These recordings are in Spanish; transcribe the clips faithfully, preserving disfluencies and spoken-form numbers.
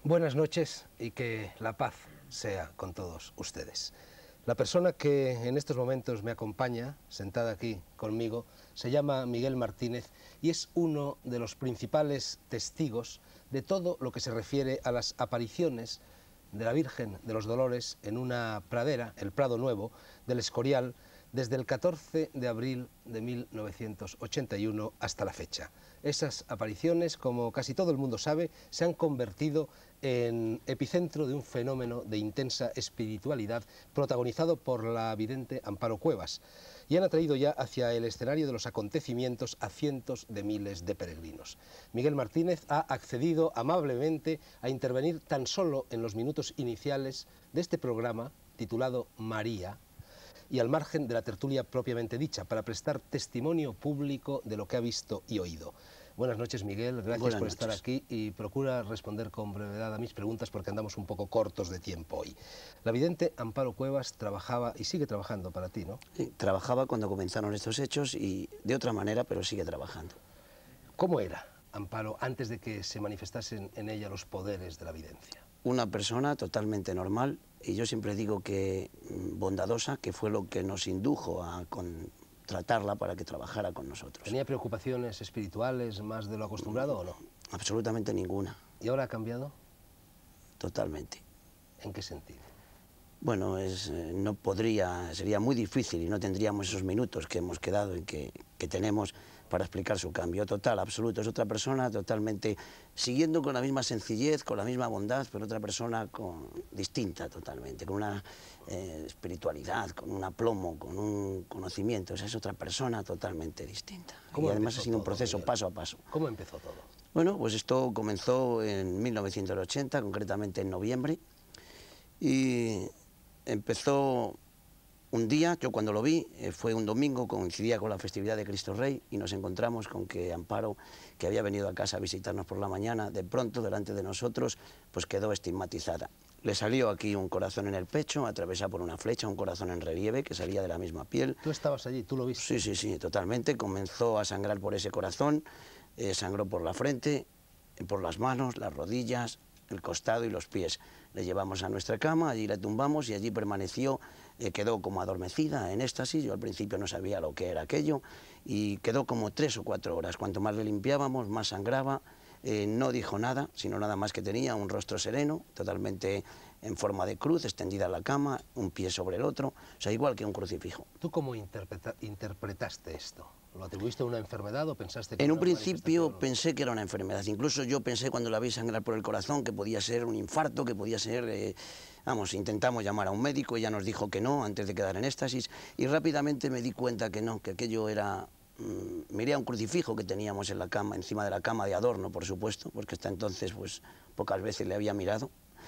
Buenas noches y que la paz sea con todos ustedes. La persona que en estos momentos me acompaña, sentada aquí conmigo, se llama Miguel Martínez y es uno de los principales testigos de todo lo que se refiere a las apariciones de la Virgen de los Dolores en una pradera, el Prado Nuevo, del Escorial, desde el catorce de abril de mil novecientos ochenta y uno hasta la fecha. Esas apariciones, como casi todo el mundo sabe, se han convertido en epicentro de un fenómeno de intensa espiritualidad protagonizado por la vidente Amparo Cuevas, y han atraído ya hacia el escenario de los acontecimientos a cientos de miles de peregrinos. Miguel Martínez ha accedido amablemente a intervenir tan solo en los minutos iniciales de este programa titulado María, y al margen de la tertulia propiamente dicha, para prestar testimonio público de lo que ha visto y oído. Buenas noches, Miguel, gracias Buenas por noches. estar aquí y procura responder con brevedad a mis preguntas porque andamos un poco cortos de tiempo hoy. La vidente Amparo Cuevas trabajaba y sigue trabajando para ti, ¿no? Sí, trabajaba cuando comenzaron estos hechos y de otra manera, pero sigue trabajando. ¿Cómo era Amparo antes de que se manifestasen en ella los poderes de la videncia? Una persona totalmente normal, y yo siempre digo que bondadosa, que fue lo que nos indujo a contratarla para que trabajara con nosotros. ¿Tenía preocupaciones espirituales más de lo acostumbrado o no? Absolutamente ninguna. ¿Y ahora ha cambiado? Totalmente. ¿En qué sentido? Bueno, es, eh, no podría, sería muy difícil y no tendríamos esos minutos que hemos quedado y que, que tenemos para explicar su cambio total, absoluto. Es otra persona totalmente, siguiendo con la misma sencillez, con la misma bondad, pero otra persona con, distinta totalmente, con una eh, espiritualidad, con un aplomo, con un conocimiento. O sea, es otra persona totalmente distinta. Y además ha sido un proceso Miguel? paso a paso. ¿Cómo empezó todo? Bueno, pues esto comenzó en mil novecientos ochenta, concretamente en noviembre, y empezó un día, yo cuando lo vi, eh, fue un domingo, coincidía con la festividad de Cristo Rey, y nos encontramos con que Amparo, que había venido a casa a visitarnos por la mañana, de pronto delante de nosotros, pues quedó estigmatizada. Le salió aquí un corazón en el pecho, atravesado por una flecha, un corazón en relieve que salía de la misma piel. ¿Tú estabas allí? ¿Tú lo viste? Sí, sí, sí, totalmente. Comenzó a sangrar por ese corazón, eh, sangró por la frente, eh, por las manos, las rodillas, el costado y los pies. Le llevamos a nuestra cama, allí la tumbamos y allí permaneció, eh, quedó como adormecida, en éxtasis. Yo al principio no sabía lo que era aquello y quedó como tres o cuatro horas. Cuanto más le limpiábamos, más sangraba. Eh, no dijo nada, sino nada más que tenía un rostro sereno, totalmente en forma de cruz, extendida en la cama, un pie sobre el otro, o sea, igual que un crucifijo. ¿Tú cómo interpreta interpretaste esto? ¿Lo atribuiste a una enfermedad o pensaste que En era un una principio manifestación? pensé que era una enfermedad, incluso yo pensé cuando la vi sangrar por el corazón que podía ser un infarto, que podía ser, eh, vamos, intentamos llamar a un médico, ella nos dijo que no antes de quedar en éxtasis y rápidamente me di cuenta que no, que aquello era, mmm, miré a un crucifijo que teníamos en la cama, encima de la cama de adorno, por supuesto, porque hasta entonces pues pocas veces le había mirado,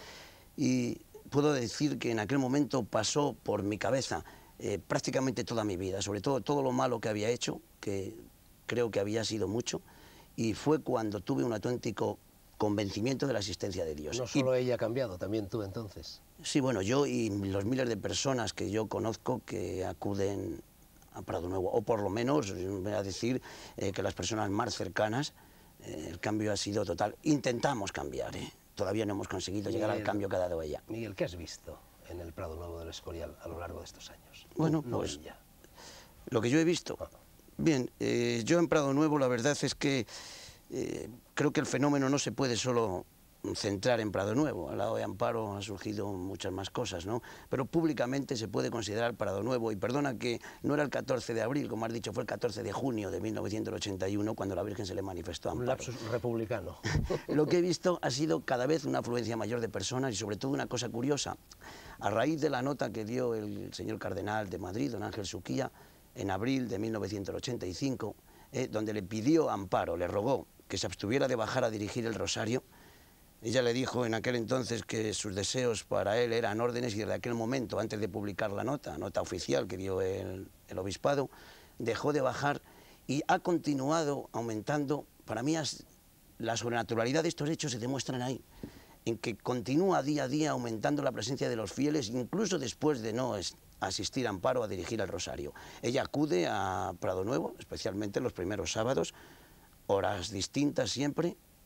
y puedo decir que en aquel momento pasó por mi cabeza eh, prácticamente toda mi vida, sobre todo todo lo malo que había hecho, que creo que había sido mucho, y fue cuando tuve un auténtico convencimiento de la existencia de Dios. No solo y, ella ha cambiado, también tú entonces. Sí, bueno, yo y los miles de personas que yo conozco que acuden a Prado Nuevo, o por lo menos, voy a decir eh, que las personas más cercanas, eh, el cambio ha sido total. Intentamos cambiar, ¿eh? Todavía no hemos conseguido Miguel, llegar al cambio que ha dado ella. Miguel, ¿qué has visto en el Prado Nuevo del Escorial a lo largo de estos años? Bueno, no pues ella. Lo que yo he visto... Ah. Bien, eh, yo en Prado Nuevo la verdad es que eh, creo que el fenómeno no se puede solo centrar en Prado Nuevo. Al lado de Amparo han surgido muchas más cosas, ¿no? Pero públicamente se puede considerar Prado Nuevo, y perdona que no era el catorce de abril, como has dicho, fue el catorce de junio de mil novecientos ochenta y uno cuando la Virgen se le manifestó a Amparo. Un lapsus republicano. Lo que he visto ha sido cada vez una afluencia mayor de personas y sobre todo una cosa curiosa. A raíz de la nota que dio el señor cardenal de Madrid, don Ángel Suquía, en abril de mil novecientos ochenta y cinco, eh, donde le pidió a Amparo, le rogó que se abstuviera de bajar a dirigir el rosario. Ella le dijo en aquel entonces que sus deseos para él eran órdenes, y desde aquel momento, antes de publicar la nota, nota oficial que dio el, el obispado, dejó de bajar y ha continuado aumentando. Para mí la sobrenaturalidad de estos hechos se demuestran ahí, en que continúa día a día aumentando la presencia de los fieles, incluso después de no asistir a Amparo a dirigir el rosario. Ella acude a Prado Nuevo, especialmente los primeros sábados, horas distintas siempre,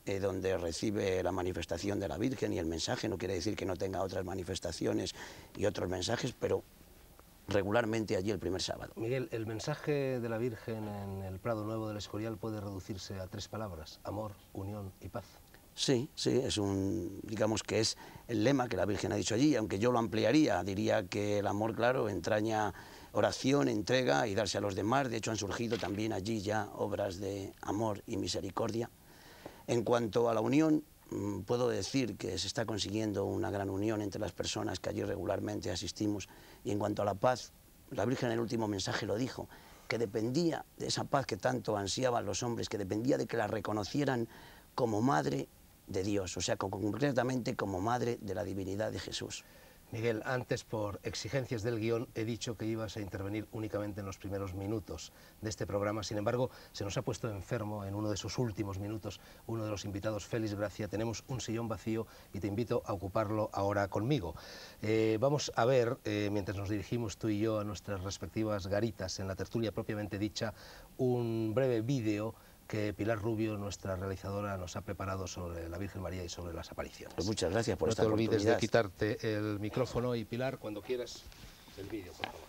eh, donde recibe la manifestación de la Virgen y el mensaje. No quiere decir que no tenga otras manifestaciones y otros mensajes, pero regularmente allí el primer sábado. Miguel, el mensaje de la Virgen en el Prado Nuevo del Escorial puede reducirse a tres palabras: amor, unión y paz. Sí, sí, es un, digamos que es el lema que la Virgen ha dicho allí, aunque yo lo ampliaría, diría que el amor, claro, entraña oración, entrega y darse a los demás. De hecho, han surgido también allí ya obras de amor y misericordia. En cuanto a la unión, puedo decir que se está consiguiendo una gran unión entre las personas que allí regularmente asistimos. Y en cuanto a la paz, la Virgen en el último mensaje lo dijo, que dependía de esa paz que tanto ansiaban los hombres, que dependía de que la reconocieran como madre de Dios, o sea, concretamente como madre de la divinidad de Jesús. Miguel, antes por exigencias del guión he dicho que ibas a intervenir únicamente en los primeros minutos de este programa. Sin embargo, se nos ha puesto enfermo en uno de sus últimos minutos uno de los invitados, Félix Gracia. Tenemos un sillón vacío y te invito a ocuparlo ahora conmigo. Eh, vamos a ver, eh, mientras nos dirigimos tú y yo a nuestras respectivas garitas en la tertulia propiamente dicha, un breve vídeo que Pilar Rubio, nuestra realizadora, nos ha preparado sobre la Virgen María y sobre las apariciones. Pues muchas gracias por no esta oportunidad. No te olvides de oportunidad. quitarte el micrófono y, Pilar, cuando quieras, el vídeo, por favor.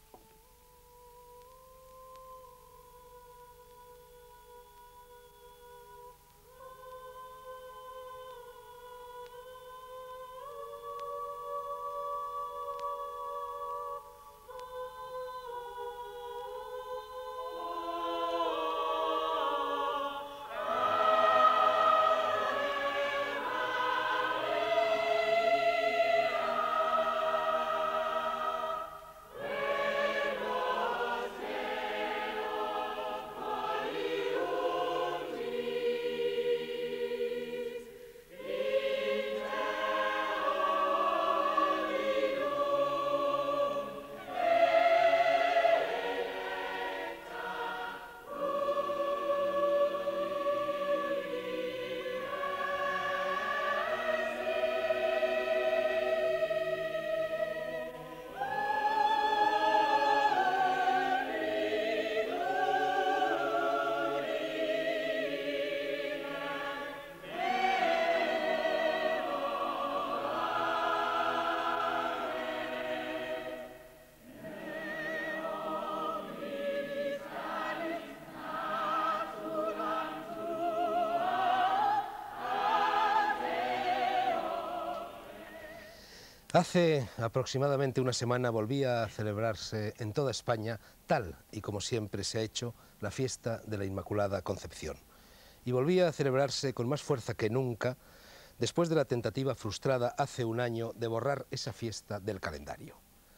Hace aproximadamente una semana volvía a celebrarse en toda España, tal y como siempre se ha hecho, la fiesta de la Inmaculada Concepción. Y volvía a celebrarse con más fuerza que nunca después de la tentativa frustrada hace un año de borrar esa fiesta del calendario.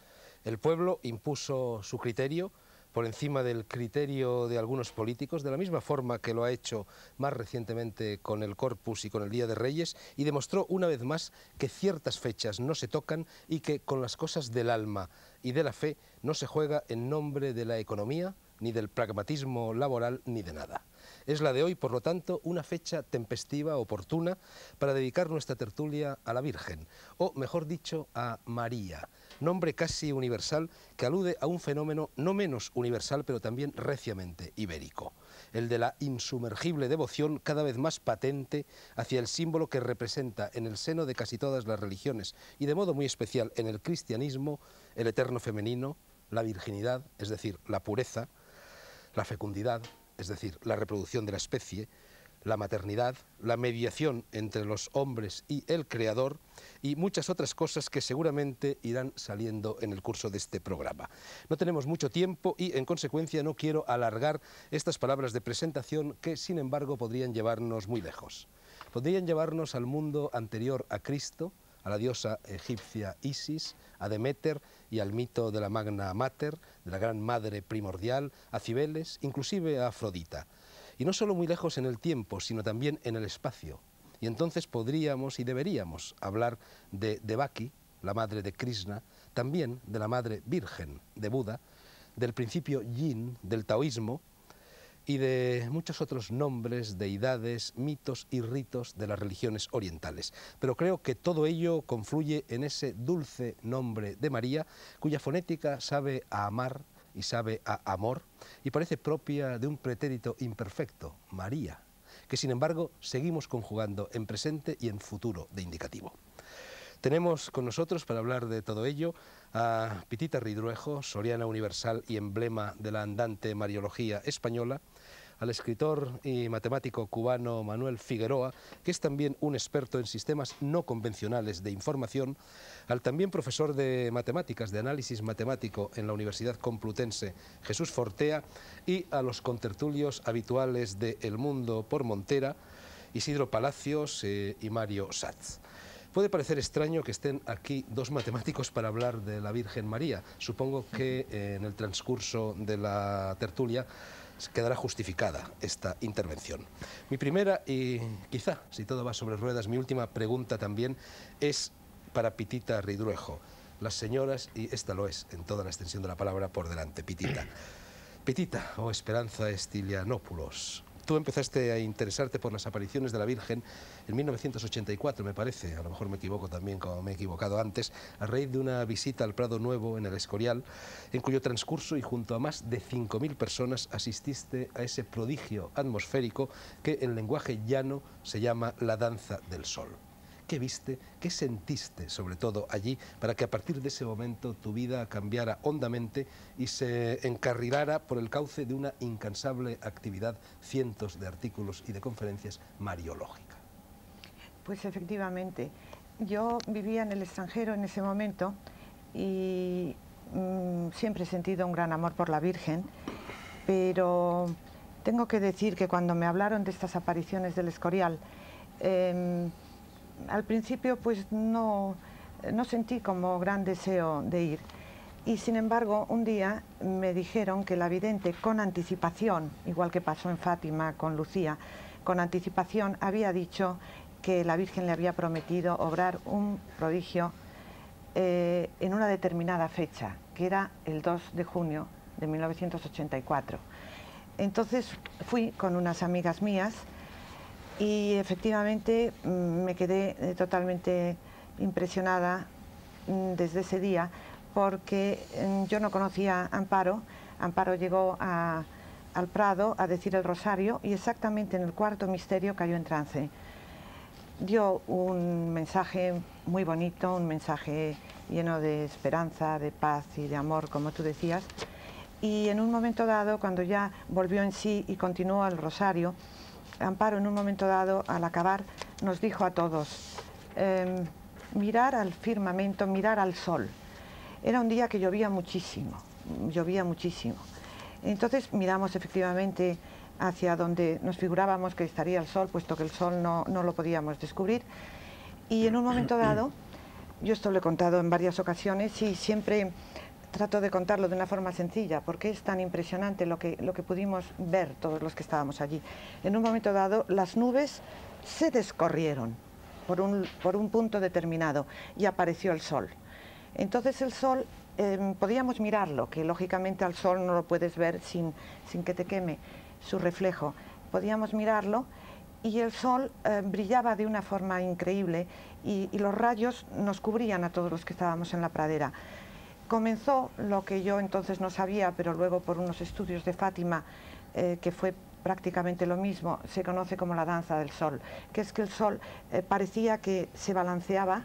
El pueblo impuso su criterio por encima del criterio de algunos políticos, de la misma forma que lo ha hecho más recientemente con el Corpus y con el Día de Reyes, y demostró una vez más que ciertas fechas no se tocan y que con las cosas del alma y de la fe no se juega en nombre de la economía, ni del pragmatismo laboral, ni de nada. Es la de hoy, por lo tanto, una fecha tempestiva, oportuna, para dedicar nuestra tertulia a la Virgen, o mejor dicho, a María, nombre casi universal que alude a un fenómeno no menos universal, pero también reciamente ibérico, el de la insumergible devoción cada vez más patente hacia el símbolo que representa en el seno de casi todas las religiones, y de modo muy especial en el cristianismo, el eterno femenino, la virginidad, es decir, la pureza, la fecundidad, es decir, la reproducción de la especie, la maternidad, la mediación entre los hombres y el Creador, y muchas otras cosas que seguramente irán saliendo en el curso de este programa. No tenemos mucho tiempo y, en consecuencia, no quiero alargar estas palabras de presentación que, sin embargo, podrían llevarnos muy lejos. Podrían llevarnos al mundo anterior a Cristo, a la diosa egipcia Isis, a Deméter y al mito de la Magna Mater, de la gran madre primordial, a Cibeles, inclusive a Afrodita. Y no solo muy lejos en el tiempo, sino también en el espacio. Y entonces podríamos y deberíamos hablar de Devaki, la madre de Krishna, también de la madre virgen de Buda, del principio yin del taoísmo, y de muchos otros nombres, deidades, mitos y ritos de las religiones orientales. Pero creo que todo ello confluye en ese dulce nombre de María, cuya fonética sabe a amar y sabe a amor, y parece propia de un pretérito imperfecto, María, que sin embargo seguimos conjugando en presente y en futuro de indicativo. Tenemos con nosotros, para hablar de todo ello, a Pitita Ridruejo, soriana universal y emblema de la andante mariología española, al escritor y matemático cubano Manuel Figueroa, que es también un experto en sistemas no convencionales de información, al también profesor de matemáticas, de análisis matemático en la Universidad Complutense, Jesús Fortea, y a los contertulios habituales de El Mundo por Montera, Isidro Palacios eh, y Mario Satz. Puede parecer extraño que estén aquí dos matemáticos para hablar de la Virgen María. Supongo que eh, en el transcurso de la tertulia quedará justificada esta intervención. Mi primera y quizá, si todo va sobre ruedas, mi última pregunta también es para Pitita Ridruejo. Las señoras, y esta lo es en toda la extensión de la palabra, por delante, Pitita. Pitita, o Esperanza Stylianopoulos, tú empezaste a interesarte por las apariciones de la Virgen en mil novecientos ochenta y cuatro, me parece, a lo mejor me equivoco también como me he equivocado antes, a raíz de una visita al Prado Nuevo en el Escorial, en cuyo transcurso y junto a más de cinco mil personas asististe a ese prodigio atmosférico que en lenguaje llano se llama la danza del sol. ¿Qué viste, qué sentiste sobre todo allí para que a partir de ese momento tu vida cambiara hondamente y se encarrilara por el cauce de una incansable actividad, cientos de artículos y de conferencias mariológica? Pues efectivamente, yo vivía en el extranjero en ese momento y mmm, siempre he sentido un gran amor por la Virgen, pero tengo que decir que cuando me hablaron de estas apariciones del Escorial, eh, al principio pues no, no sentí como gran deseo de ir, y sin embargo un día me dijeron que la vidente, con anticipación, igual que pasó en Fátima con Lucía, con anticipación había dicho que la Virgen le había prometido obrar un prodigio eh, en una determinada fecha, que era el dos de junio de mil novecientos ochenta y cuatro. Entonces fui con unas amigas mías y efectivamente me quedé eh, totalmente impresionada mm, desde ese día, porque eh, yo no conocía a Amparo. Amparo llegó a, al Prado a decir el rosario y exactamente en el cuarto misterio cayó en trance. Dio un mensaje muy bonito, un mensaje lleno de esperanza, de paz y de amor, como tú decías, y en un momento dado, cuando ya volvió en sí y continuó el rosario, Amparo en un momento dado, al acabar, nos dijo a todos, eh, mirar al firmamento, mirar al sol. Era un día que llovía muchísimo, llovía muchísimo. Entonces miramos efectivamente hacia donde nos figurábamos que estaría el sol, puesto que el sol no, no lo podíamos descubrir. Y en un momento dado, yo esto lo he contado en varias ocasiones y siempre trato de contarlo de una forma sencilla, porque es tan impresionante lo que, lo que pudimos ver todos los que estábamos allí. En un momento dado, las nubes se descorrieron por un, por un punto determinado y apareció el sol. Entonces el sol, eh, podíamos mirarlo, que lógicamente al sol no lo puedes ver sin, sin que te queme su reflejo. Podíamos mirarlo y el sol eh, brillaba de una forma increíble y, y los rayos nos cubrían a todos los que estábamos en la pradera. Comenzó lo que yo entonces no sabía, pero luego por unos estudios de Fátima, eh, que fue prácticamente lo mismo, se conoce como la danza del sol, que es que el sol eh, parecía que se balanceaba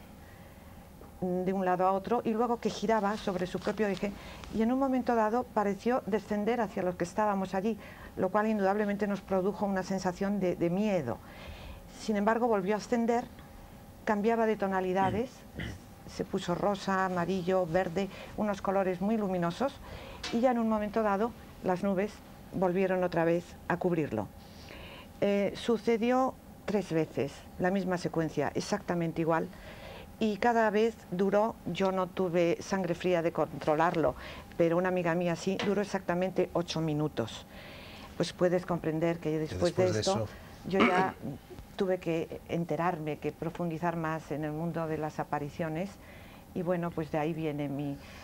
de un lado a otro y luego que giraba sobre su propio eje y en un momento dado pareció descender hacia los que estábamos allí, lo cual indudablemente nos produjo una sensación de, de miedo. Sin embargo, volvió a ascender, cambiaba de tonalidades, se puso rosa, amarillo, verde, unos colores muy luminosos y ya en un momento dado las nubes volvieron otra vez a cubrirlo. Eh, sucedió tres veces la misma secuencia, exactamente igual, y cada vez duró, yo no tuve sangre fría de controlarlo, pero una amiga mía sí, duró exactamente ocho minutos. Pues puedes comprender que después, que después de esto de eso... yo ya tuve que enterarme, que profundizar más en el mundo de las apariciones y bueno, pues de ahí viene mi,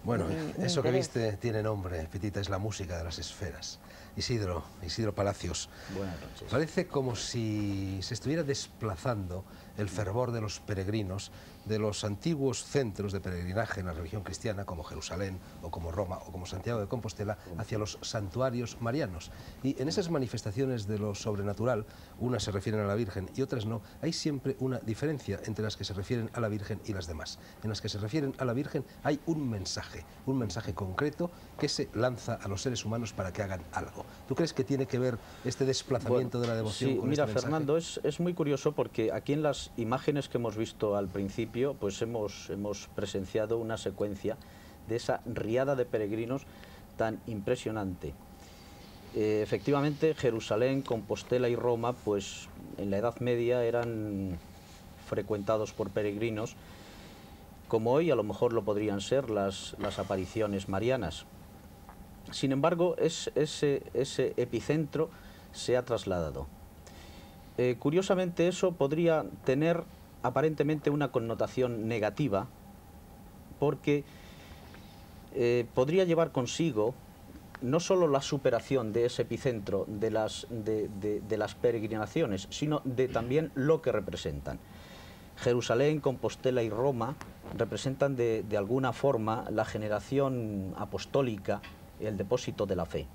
Bueno, mi, mi eso que interés. viste tiene nombre, Pitita, es la música de las esferas. Isidro, Isidro Palacios. Buenas noches. Parece como si se estuviera desplazando el fervor de los peregrinos de los antiguos centros de peregrinaje en la religión cristiana, como Jerusalén, o como Roma, o como Santiago de Compostela, hacia los santuarios marianos. Y en esas manifestaciones de lo sobrenatural, unas se refieren a la Virgen y otras no, hay siempre una diferencia entre las que se refieren a la Virgen y las demás. En las que se refieren a la Virgen hay un mensaje, un mensaje concreto que se lanza a los seres humanos para que hagan algo. ¿Tú crees que tiene que ver este desplazamiento Bueno, de la devoción sí, con mira, este mensaje? Fernando, es, es muy curioso porque aquí en las imágenes que hemos visto al principio, pues hemos, hemos presenciado una secuencia de esa riada de peregrinos tan impresionante. Eh, efectivamente, Jerusalén, Compostela y Roma, pues en la Edad Media eran frecuentados por peregrinos, como hoy a lo mejor lo podrían ser las, las apariciones marianas. Sin embargo, es, ese, ese epicentro se ha trasladado. Eh, curiosamente, eso podría tener aparentemente una connotación negativa, porque eh, podría llevar consigo no solo la superación de ese epicentro de las, de, de, de las peregrinaciones, sino de también lo que representan. Jerusalén, Compostela y Roma representan de, de alguna forma la generación apostólica, el depósito de la fe.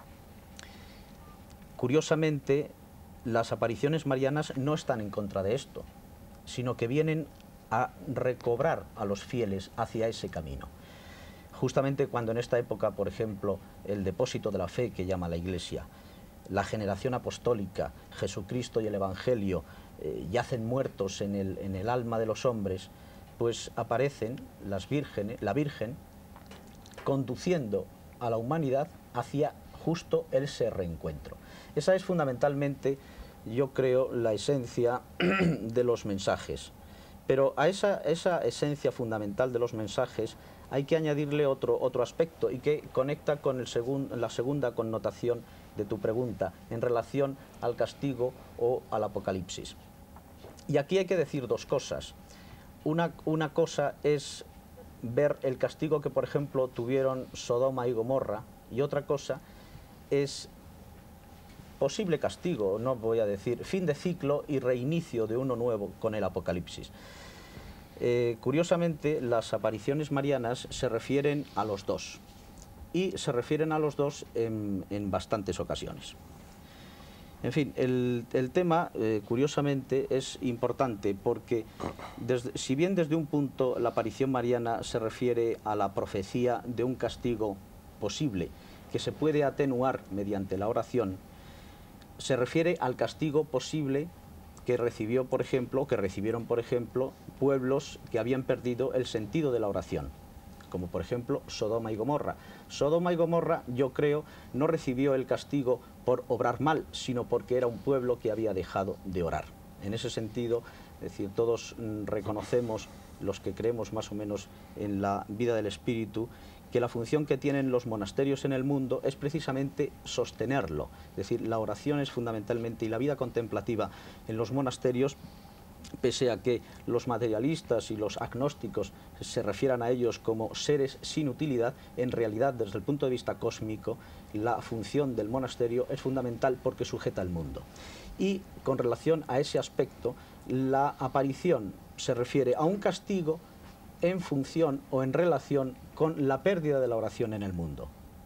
Curiosamente, las apariciones marianas no están en contra de esto, sino que vienen a recobrar a los fieles hacia ese camino. Justamente cuando en esta época, por ejemplo, el depósito de la fe que llama la Iglesia, la generación apostólica, Jesucristo y el Evangelio eh, yacen muertos en el, en el alma de los hombres, pues aparecen las vírgenes, la Virgen conduciendo a la humanidad hacia justo ese reencuentro. Esa es fundamentalmente, yo creo, la esencia de los mensajes. Pero a esa, esa esencia fundamental de los mensajes hay que añadirle otro, otro aspecto y que conecta con el segun, la segunda connotación de tu pregunta en relación al castigo o al apocalipsis. Y aquí hay que decir dos cosas. Una, una cosa es ver el castigo que, por ejemplo, tuvieron Sodoma y Gomorra, y otra cosa es posible castigo, no voy a decir, fin de ciclo y reinicio de uno nuevo con el Apocalipsis. Eh, curiosamente, las apariciones marianas se refieren a los dos, y se refieren a los dos en, en bastantes ocasiones. En fin, el, el tema, eh, curiosamente, es importante porque, desde, si bien desde un punto la aparición mariana se refiere a la profecía de un castigo posible, que se puede atenuar mediante la oración, se refiere al castigo posible que recibió, por ejemplo, que recibieron, por ejemplo, pueblos que habían perdido el sentido de la oración, como por ejemplo Sodoma y Gomorra. Sodoma y Gomorra, yo creo, no recibió el castigo por obrar mal, sino porque era un pueblo que había dejado de orar. En ese sentido, es decir, todos mm, reconocemos, los que creemos más o menos en la vida del espíritu, que la función que tienen los monasterios en el mundo es precisamente sostenerlo. Es decir, la oración es fundamentalmente, y la vida contemplativa en los monasterios, pese a que los materialistas y los agnósticos se refieran a ellos como seres sin utilidad, en realidad, desde el punto de vista cósmico, la función del monasterio es fundamental porque sujeta el mundo. Y con relación a ese aspecto, la aparición se refiere a un castigo en función o en relación con la pérdida de la oración en el mundo.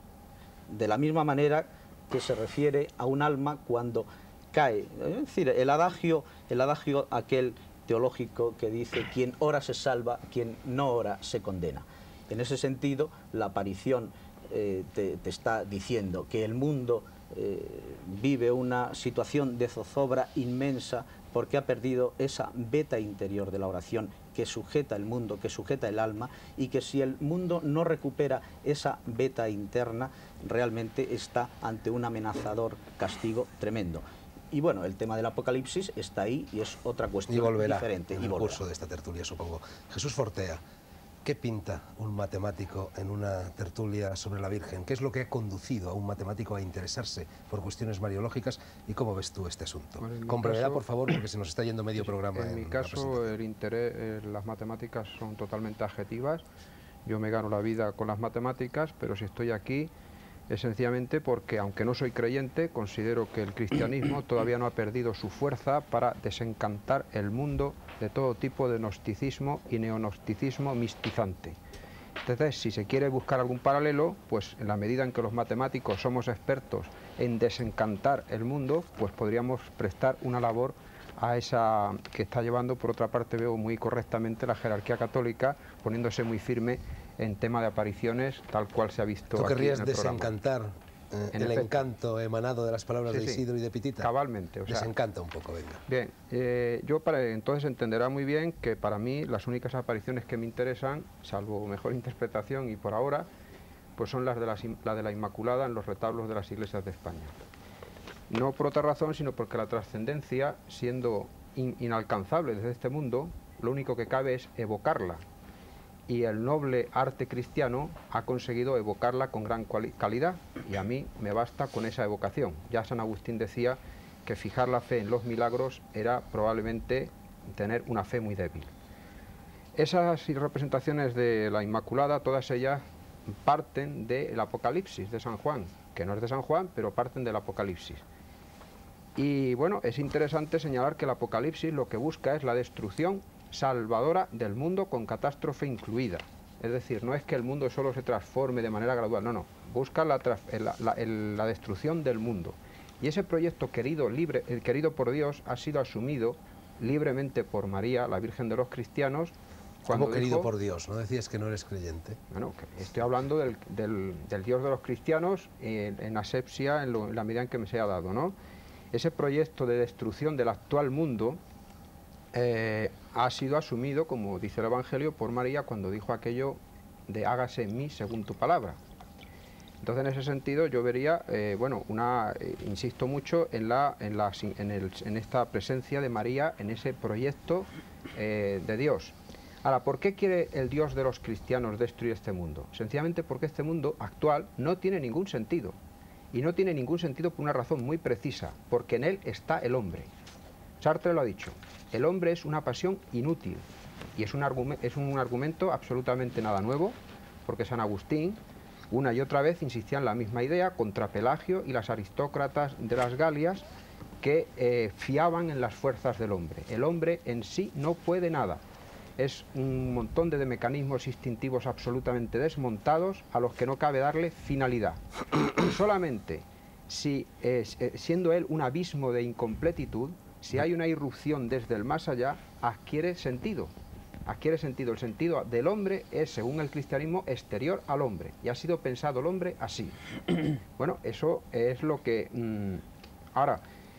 De la misma manera que se refiere a un alma cuando cae, es decir, el adagio, el adagio aquel teológico que dice quien ora se salva, quien no ora se condena. En ese sentido, la aparición eh, te, te está diciendo que el mundo eh, vive una situación de zozobra inmensa porque ha perdido esa veta interior de la oración que sujeta el mundo, que sujeta el alma, y que si el mundo no recupera esa veta interna, realmente está ante un amenazador castigo tremendo. Y bueno, el tema del Apocalipsis está ahí y es otra cuestión y volverá diferente. En y el volverá. curso de esta tertulia, supongo. Jesús Fortea, ¿qué pinta un matemático en una tertulia sobre la Virgen? ¿Qué es lo que ha conducido a un matemático a interesarse por cuestiones mariológicas? ¿Y cómo ves tú este asunto? Bueno, Con brevedad, caso, por favor, porque se nos está yendo medio programa. En, en mi caso, el interés, eh, las matemáticas son totalmente adjetivas Yo me gano la vida con las matemáticas, pero si estoy aquí es sencillamente porque, aunque no soy creyente, considero que el cristianismo todavía no ha perdido su fuerza para desencantar el mundo de todo tipo de gnosticismo y neognosticismo mistizante. Entonces, si se quiere buscar algún paralelo, pues en la medida en que los matemáticos somos expertos en desencantar el mundo, pues podríamos prestar una labor a esa que está llevando, por otra parte veo muy correctamente la jerarquía católica, poniéndose muy firme en tema de apariciones, tal cual se ha visto. ¿Tú aquí querrías en el desencantar eh, el efecto. encanto emanado de las palabras Sí, de sí, Isidro y de Pitita? Cabalmente. O sea, Desencanta un poco, venga. Bien, eh, yo para entonces entenderá muy bien que para mí las únicas apariciones que me interesan, salvo mejor interpretación y por ahora, pues son las de la, la de la Inmaculada en los retablos de las iglesias de España. No por otra razón, sino porque la trascendencia, siendo in, inalcanzable desde este mundo, lo único que cabe es evocarla. Y el noble arte cristiano ha conseguido evocarla con gran calidad, y a mí me basta con esa evocación. Ya San Agustín decía que fijar la fe en los milagros era probablemente tener una fe muy débil. Esas representaciones de la Inmaculada, todas ellas parten del Apocalipsis de San Juan, que no es de San Juan, pero parten del Apocalipsis. Y bueno, es interesante señalar que el Apocalipsis lo que busca es la destrucción salvadora del mundo con catástrofe incluida. Es decir, no es que el mundo solo se transforme de manera gradual, no, no, busca la, la, la, la destrucción del mundo. Y ese proyecto querido, libre, el querido por Dios ha sido asumido libremente por María, la Virgen de los cristianos. ¿Cómo querido dijo, por Dios? ¿No decías que no eres creyente? Bueno, estoy hablando del, del, del Dios de los cristianos en, en asepsia, en, lo, en la medida en que me se ha dado, ¿no? Ese proyecto de destrucción del actual mundo eh, ha sido asumido, como dice el Evangelio, por María cuando dijo aquello de hágase en mí según tu palabra. Entonces, en ese sentido, yo vería, eh, bueno, una, eh, insisto mucho en, la, en, la, en, el, en esta presencia de María, en ese proyecto eh, de Dios. Ahora, ¿por qué quiere el Dios de los cristianos destruir este mundo? Sencillamente porque este mundo actual no tiene ningún sentido. Y no tiene ningún sentido por una razón muy precisa, porque en él está el hombre. Sartre lo ha dicho, el hombre es una pasión inútil. Y es un, es un argumento absolutamente nada nuevo, porque San Agustín una y otra vez insistía en la misma idea contra Pelagio y las aristócratas de las Galias que eh, fiaban en las fuerzas del hombre. El hombre en sí no puede nada. Es un montón de, de mecanismos instintivos absolutamente desmontados a los que no cabe darle finalidad. Y solamente si, eh, siendo él un abismo de incompletitud, si hay una irrupción desde el más allá, adquiere sentido. Adquiere sentido. El sentido del hombre es, según el cristianismo, exterior al hombre. Y ha sido pensado el hombre así. Bueno, eso es lo que... Mmm, ahora...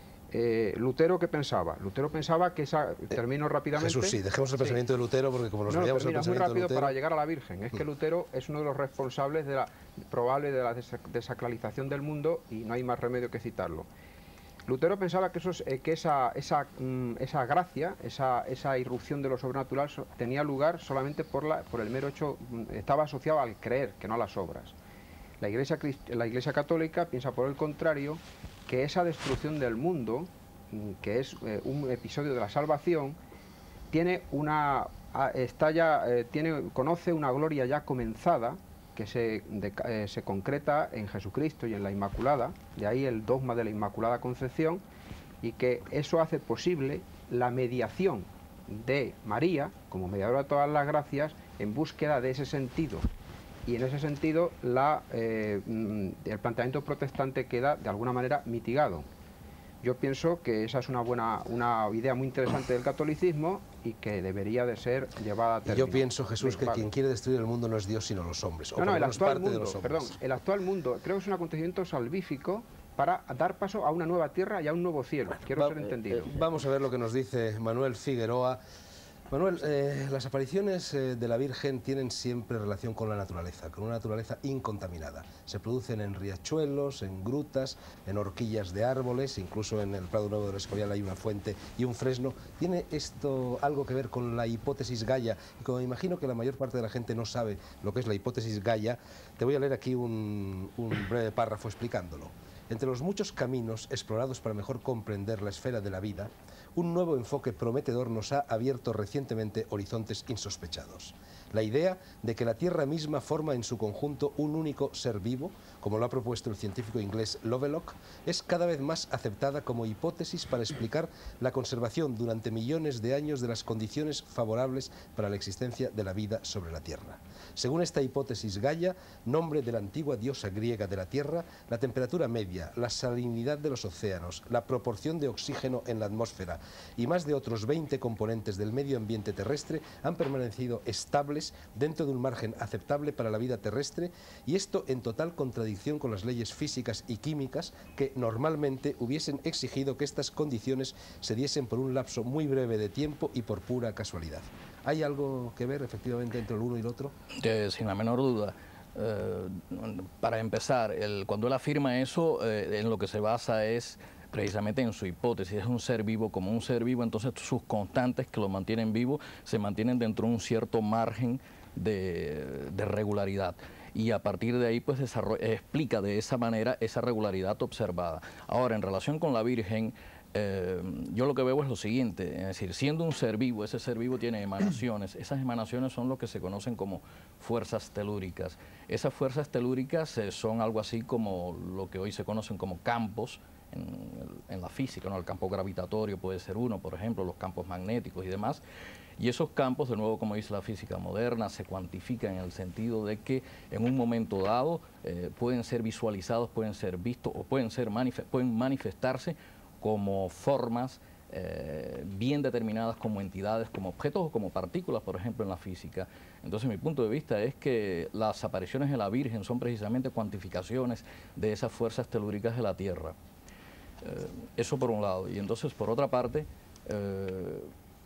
Eh, Lutero, ¿qué pensaba? Lutero pensaba que esa... Termino rápidamente. Jesús, sí, dejemos el pensamiento sí. de Lutero, porque como nos no, veíamos el mira, pensamiento muy rápido de Lutero... para llegar a la Virgen. Es que Lutero es uno de los responsables de la probable de la desacralización del mundo y no hay más remedio que citarlo. Lutero pensaba que, eso, eh, que esa, esa, mm, esa gracia, esa, esa irrupción de lo sobrenatural so, tenía lugar solamente por, la, por el mero hecho, estaba asociado al creer, que no a las obras. La Iglesia, la Iglesia Católica piensa por el contrario que esa destrucción del mundo, que es eh, un episodio de la salvación, tiene una, está ya, eh, tiene, conoce una gloria ya comenzada, que se, de, eh, se concreta en Jesucristo y en la Inmaculada, de ahí el dogma de la Inmaculada Concepción, y que eso hace posible la mediación de María, como mediadora de todas las gracias, en búsqueda de ese sentido. Y en ese sentido la, eh, el planteamiento protestante queda de alguna manera mitigado. Yo pienso que esa es una buena, una idea muy interesante del catolicismo y que debería de ser llevada a término. Yo pienso, Jesús, que quien quiere destruir el mundo no es Dios, sino los hombres. No, no, el actual mundo, perdón, el actual mundo creo que es un acontecimiento salvífico para dar paso a una nueva tierra y a un nuevo cielo. Quiero Va, ser entendido. Eh, vamos a ver lo que nos dice Manuel Figueroa. Manuel, eh, las apariciones eh, de la Virgen tienen siempre relación con la naturaleza, con una naturaleza incontaminada. Se producen en riachuelos, en grutas, en horquillas de árboles, incluso en el Prado Nuevo del Escorial hay una fuente y un fresno. ¿Tiene esto algo que ver con la hipótesis Gaia? Y como me imagino que la mayor parte de la gente no sabe lo que es la hipótesis Gaia, te voy a leer aquí un, un breve párrafo explicándolo. Entre los muchos caminos explorados para mejor comprender la esfera de la vida, un nuevo enfoque prometedor nos ha abierto recientemente horizontes insospechados. La idea de que la Tierra misma forma en su conjunto un único ser vivo, como lo ha propuesto el científico inglés Lovelock, es cada vez más aceptada como hipótesis para explicar la conservación durante millones de años de las condiciones favorables para la existencia de la vida sobre la Tierra. Según esta hipótesis, Gaia, nombre de la antigua diosa griega de la Tierra, la temperatura media, la salinidad de los océanos, la proporción de oxígeno en la atmósfera y más de otros veinte componentes del medio ambiente terrestre han permanecido estables dentro de un margen aceptable para la vida terrestre, y esto en total contradicción con las leyes físicas y químicas que normalmente hubiesen exigido que estas condiciones se diesen por un lapso muy breve de tiempo y por pura casualidad. ¿Hay algo que ver efectivamente entre el uno y el otro? Eh, sin la menor duda. Eh, para empezar, el, cuando él afirma eso, eh, en lo que se basa es precisamente en su hipótesis. Es un ser vivo. Como un ser vivo, entonces sus constantes que lo mantienen vivo se mantienen dentro de un cierto margen de, de regularidad. Y a partir de ahí pues explica de esa manera esa regularidad observada. Ahora, en relación con la Virgen, eh, yo lo que veo es lo siguiente, es decir, siendo un ser vivo, ese ser vivo tiene emanaciones. Esas emanaciones son lo que se conocen como fuerzas telúricas. Esas fuerzas telúricas eh, son algo así como lo que hoy se conocen como campos en, en la física, ¿no? El campo gravitatorio puede ser uno, por ejemplo, los campos magnéticos y demás. Y esos campos, de nuevo, como dice la física moderna, se cuantifican en el sentido de que en un momento dado eh, pueden ser visualizados, pueden ser vistos o pueden, ser manif pueden manifestarse como formas eh, bien determinadas, como entidades, como objetos o como partículas, por ejemplo, en la física. Entonces, mi punto de vista es que las apariciones de la Virgen son precisamente cuantificaciones de esas fuerzas telúricas de la Tierra. Eh, eso por un lado. Y entonces, por otra parte, eh,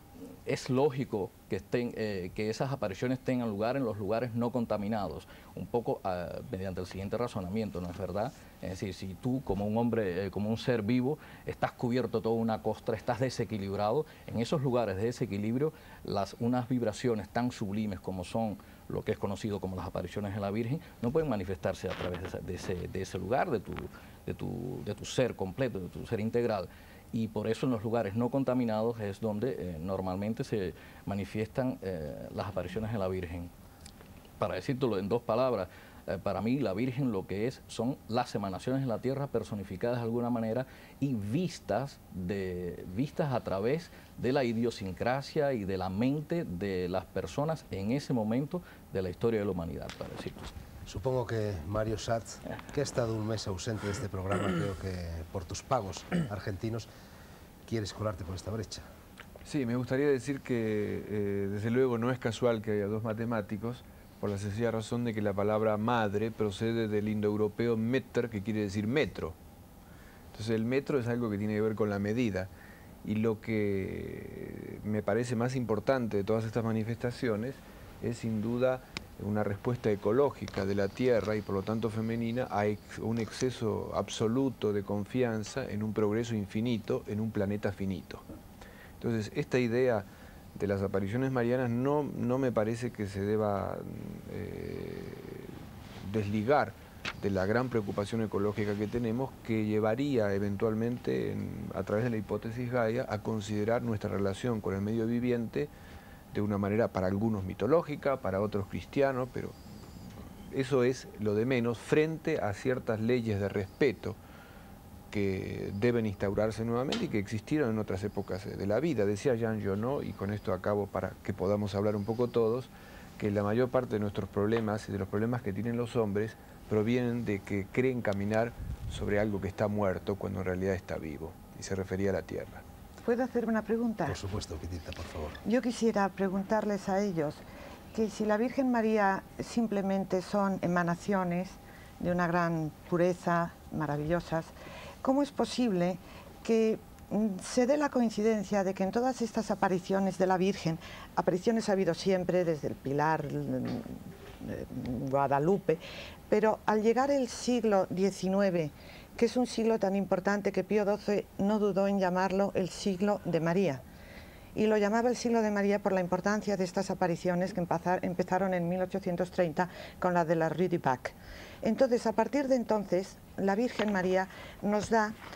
es lógico que, estén, eh, que esas apariciones tengan lugar en los lugares no contaminados, un poco uh, mediante el siguiente razonamiento, ¿no es verdad? Es decir, si tú como un hombre, eh, como un ser vivo, estás cubierto toda una costra, estás desequilibrado, en esos lugares de desequilibrio, las, unas vibraciones tan sublimes como son lo que es conocido como las apariciones de la Virgen, no pueden manifestarse a través de, esa, de, ese, de ese lugar, de tu, de, tu, de tu ser completo, de tu ser integral. Y por eso en los lugares no contaminados es donde eh, normalmente se manifiestan eh, las apariciones de la Virgen. Para decírtelo en dos palabras, eh, para mí la Virgen lo que es son las emanaciones de la Tierra personificadas de alguna manera y vistas, de, vistas a través de la idiosincrasia y de la mente de las personas en ese momento de la historia de la humanidad, para decirlo. Supongo que Mario Schatz, que ha estado un mes ausente de este programa, creo que por tus pagos argentinos, quieres colarte por esta brecha. Sí, me gustaría decir que eh, desde luego no es casual que haya dos matemáticos, por la sencilla razón de que la palabra madre procede del indoeuropeo meter, que quiere decir metro. Entonces el metro es algo que tiene que ver con la medida. Y lo que me parece más importante de todas estas manifestaciones es sin duda una respuesta ecológica de la Tierra y por lo tanto femenina a ex, un exceso absoluto de confianza en un progreso infinito, en un planeta finito. Entonces, esta idea de las apariciones marianas no, no me parece que se deba eh, desligar de la gran preocupación ecológica que tenemos, que llevaría eventualmente, en, a través de la hipótesis Gaia, a considerar nuestra relación con el medio viviente de una manera para algunos mitológica, para otros cristianos, pero eso es lo de menos frente a ciertas leyes de respeto que deben instaurarse nuevamente y que existieron en otras épocas de la vida. Decía Jean Genot, y con esto acabo para que podamos hablar un poco todos, que la mayor parte de nuestros problemas y de los problemas que tienen los hombres provienen de que creen caminar sobre algo que está muerto cuando en realidad está vivo, y se refería a la Tierra. ¿Puedo hacer una pregunta? Por supuesto, Pitita, por favor. Yo quisiera preguntarles a ellos que si la Virgen María simplemente son emanaciones de una gran pureza, maravillosas, ¿cómo es posible que se dé la coincidencia de que en todas estas apariciones de la Virgen, apariciones ha habido siempre desde el Pilar, Guadalupe, pero al llegar el siglo diecinueve, que es un siglo tan importante que Pío doce no dudó en llamarlo el siglo de María, y lo llamaba el siglo de María por la importancia de estas apariciones que empezaron en mil ochocientos treinta con la de la Rue du Bac. Entonces, a partir de entonces, la Virgen María nos da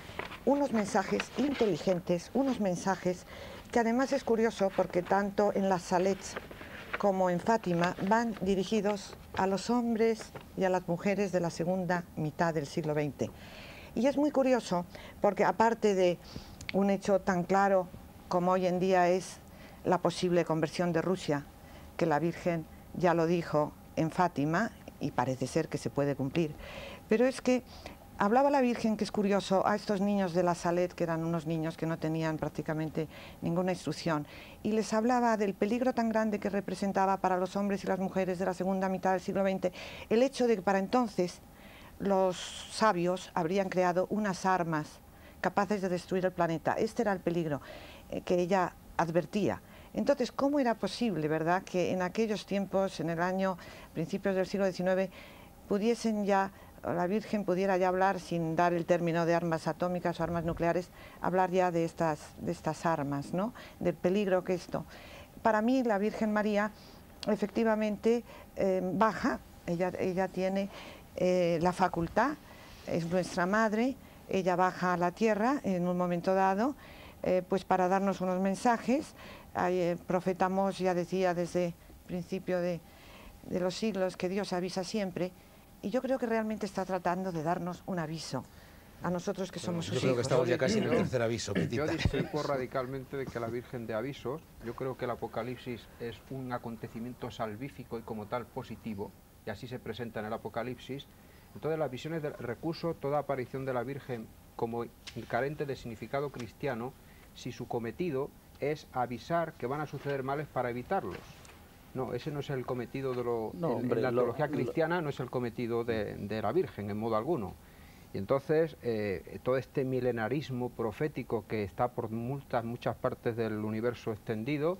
unos mensajes inteligentes, unos mensajes que además es curioso porque tanto en las Salets como en Fátima van dirigidos a los hombres y a las mujeres de la segunda mitad del siglo veinte. Y es muy curioso porque aparte de un hecho tan claro como hoy en día es la posible conversión de Rusia, que la Virgen ya lo dijo en Fátima y parece ser que se puede cumplir, pero es que hablaba la Virgen, que es curioso, a estos niños de la Salet, que eran unos niños que no tenían prácticamente ninguna instrucción, y les hablaba del peligro tan grande que representaba para los hombres y las mujeres de la segunda mitad del siglo veinte el hecho de que para entonces los sabios habrían creado unas armas capaces de destruir el planeta. Este era el peligro eh, que ella advertía. Entonces, ¿cómo era posible, verdad, que en aquellos tiempos, en el año, principios del siglo diecinueve, pudiesen ya, la Virgen pudiera ya hablar, sin dar el término de armas atómicas o armas nucleares, hablar ya de estas, de estas armas, ¿no?, del peligro que esto? Para mí, la Virgen María, efectivamente, eh, baja, ella, ella tiene eh, la facultad, es nuestra madre, ella baja a la tierra en un momento dado, eh, pues para darnos unos mensajes. El profeta Amós ya decía desde el principio de, de los siglos que Dios avisa siempre, y yo creo que realmente está tratando de darnos un aviso a nosotros que somos sus hijos. Yo creo que estamos ya casi en el tercer aviso, Petita. Yo discrepo radicalmente de que la Virgen de avisos. Yo creo que el Apocalipsis es un acontecimiento salvífico y como tal positivo, y así se presenta en el Apocalipsis. Entonces las visiones del recurso, toda aparición de la Virgen como carente de significado cristiano, si su cometido es avisar que van a suceder males para evitarlos. No, ese no es el cometido de lo... No, en, hombre, en la lo, teología lo, cristiana no es el cometido de, de la Virgen, en modo alguno. Y entonces, eh, todo este milenarismo profético que está por muchas, muchas partes del universo extendido,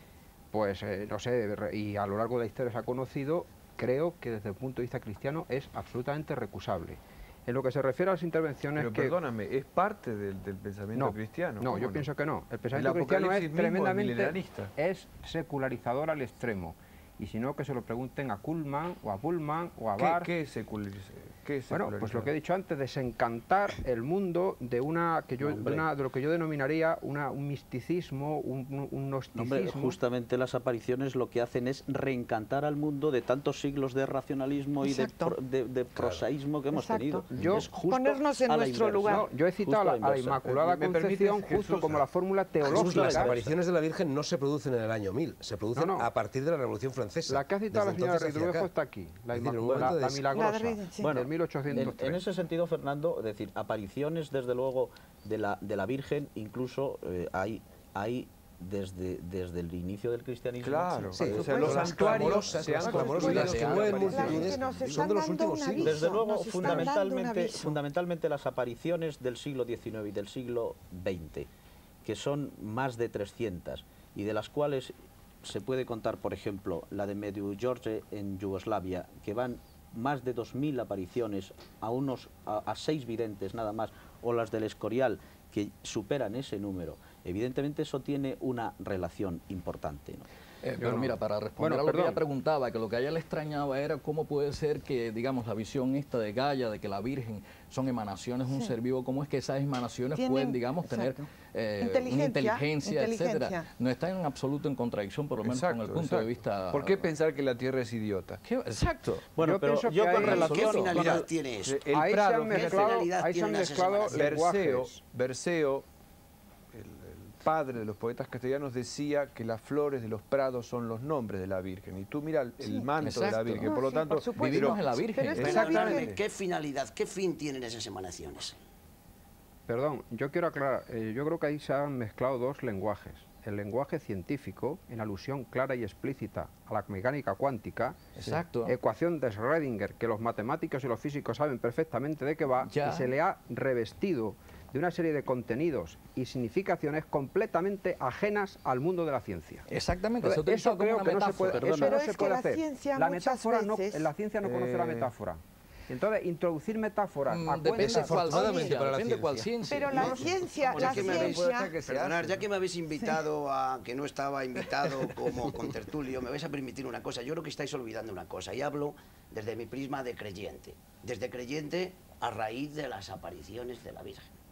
pues, eh, no sé, y a lo largo de la historia se ha conocido, creo que desde el punto de vista cristiano es absolutamente recusable. En lo que se refiere a las intervenciones Pero que... perdóname, ¿es parte del, del pensamiento no, cristiano? No, yo no? pienso que no. El pensamiento el cristiano es mismo tremendamente... Es milenarista. Es secularizador al extremo. Y si no, que se lo pregunten a Kuhlman, o a Bullman, o a ¿Qué, Barth. ¿Qué es secularizar? ¿Qué es Bueno, pues lo que he dicho antes, desencantar el mundo de una que yo, de, una, de lo que yo denominaría una, un misticismo, un, un gnosticismo. Hombre, justamente las apariciones lo que hacen es reencantar al mundo de tantos siglos de racionalismo Exacto. y de, de, de prosaísmo que hemos Exacto. tenido. Yo, es justo ponernos en a la nuestro inversa. lugar. No, yo he citado Justo a la, a la inversa. Inmaculada ¿Me Concepción permites, justo Jesús? como la fórmula Jesús, teológica. las apariciones de la Virgen no se producen en el año mil, se producen No, no. a partir de la Revolución Francesa. La que ha citado la Desde señora entonces hacia Ridruejo acá. está aquí, la, Es decir, en un Inmaculada, momento la de- milagrosa, La de Rid- sí. Bueno, del mil ochocientos tres. En, en ese sentido, Fernando, es decir, apariciones desde luego de la, de la Virgen, incluso eh, hay, hay desde, desde el inicio del cristianismo. Claro, Sí, o sea, por los supuesto. santuarios Las se han clamorosas, las que mueven La multitudes, que nos son están de los dando últimos un siglos. aviso. Desde luego, Nos están dando un fundamentalmente, aviso. fundamentalmente las apariciones del siglo diecinueve y del siglo veinte, que son más de trescientas, y de las cuales se puede contar, por ejemplo, la de Medjugorje en Yugoslavia, que van más de dos mil apariciones a, unos, a, a seis videntes nada más, o las del Escorial, que superan ese número. Evidentemente eso tiene una relación importante, ¿no? Eh, pero no. mira, para responder Bueno, a lo que perdón. ella preguntaba, que lo que a ella le extrañaba era cómo puede ser que, digamos, la visión esta de Gaia, de que la Virgen son emanaciones de un Sí. ser vivo, cómo es que esas emanaciones Tienen- pueden, digamos, tener exacto. eh, Inteligencia, una inteligencia, inteligencia. etcétera. No está en absoluto en contradicción, por lo menos Exacto, con el punto exacto. de vista... ¿Por qué pensar que la Tierra es idiota? ¿Qué? Exacto. Bueno, Yo pero pienso yo que con hay- relación... ¿Qué con finalidad el- tiene eso? El ahí se Prado, han fíjate, mezclado, finalidad ahí se han tienen esas mezclado emanaciones? Berceo, lenguajes. Berceo, el, el padre de los poetas castellanos, decía que las flores de los prados son los nombres de la Virgen. Y tú mira el, el manto de la exacto. Virgen, No, por lo sí, tanto... por supuesto. Vivimos en la Pero Virgen. es que la Exactamente. Virgen- ¿Qué finalidad, qué fin tienen esas emanaciones? Perdón, yo quiero aclarar, eh, yo creo que ahí se han mezclado dos lenguajes. El lenguaje científico, en alusión clara y explícita a la mecánica cuántica, Exacto. ecuación de Schrödinger, que los matemáticos y los físicos saben perfectamente de qué va, Ya. y se le ha revestido de una serie de contenidos y significaciones completamente ajenas al mundo de la ciencia. Exactamente, se ha Entonces, utilizado eso como creo una que no se metáfora. puede, Perdona. eso no Pero se es que puede la hacer. ciencia la muchas metáfora no, veces- la ciencia no conoce la Eh, metáfora. Entonces, introducir metáforas Mm, a depende cuenta- cuál Afortunadamente ciencia, para la depende cuál ciencia. ciencia. Pero la ciencia, Ya la que me habéis- ciencia... Perdonar, ya que me habéis invitado a que no estaba invitado como contertulio, me vais a permitir una cosa. Yo creo que estáis olvidando una cosa y hablo desde mi prisma de creyente. Desde creyente a raíz de las apariciones de la Virgen.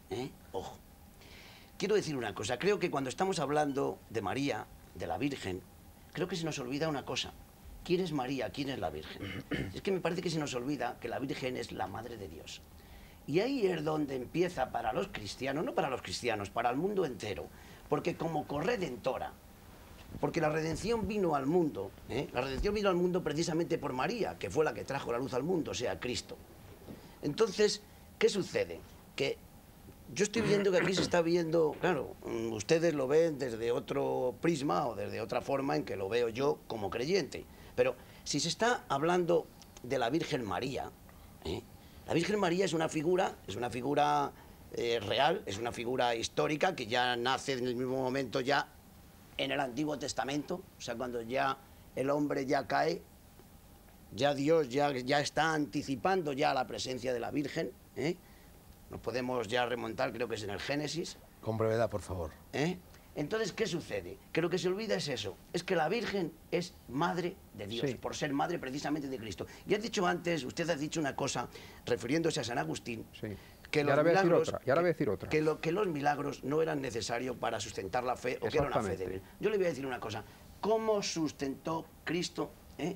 ¿eh? Ojo. Quiero decir una cosa, creo que cuando estamos hablando de María, de la Virgen, creo que se nos olvida una cosa. ¿Quién es María? ¿Quién es la Virgen? Es que me parece que se nos olvida que la Virgen es la Madre de Dios. Y ahí es donde empieza para los cristianos, no para los cristianos, para el mundo entero, porque como corredentora, porque la redención vino al mundo, ¿eh? La redención vino al mundo precisamente por María, que fue la que trajo la luz al mundo, o sea, Cristo. Entonces, ¿qué sucede? Que yo estoy viendo que aquí se está viendo, claro, ustedes lo ven desde otro prisma o desde otra forma en que lo veo yo como creyente, pero si se está hablando de la Virgen María, ¿eh? La Virgen María es una figura, es una figura eh, real, es una figura histórica que ya nace en el mismo momento ya en el Antiguo Testamento, o sea, cuando ya el hombre ya cae, ya Dios ya, ya está anticipando ya la presencia de la Virgen, ¿eh? Nos podemos ya remontar, creo que es en el Génesis. Con brevedad, por favor. ¿Eh? Entonces, ¿qué sucede? Que lo que se olvida es eso, es que la Virgen es madre de Dios, Sí. por ser madre precisamente de Cristo. Y has dicho antes, usted ha dicho una cosa, refiriéndose a San Agustín, Sí. que Y los ahora voy a decir milagros, otra, y ahora que- voy a decir otra. Que, lo, que los milagros no eran necesarios para sustentar la fe, o que era una fe Exactamente. débil. Yo le voy a decir una cosa, ¿cómo sustentó Cristo eh,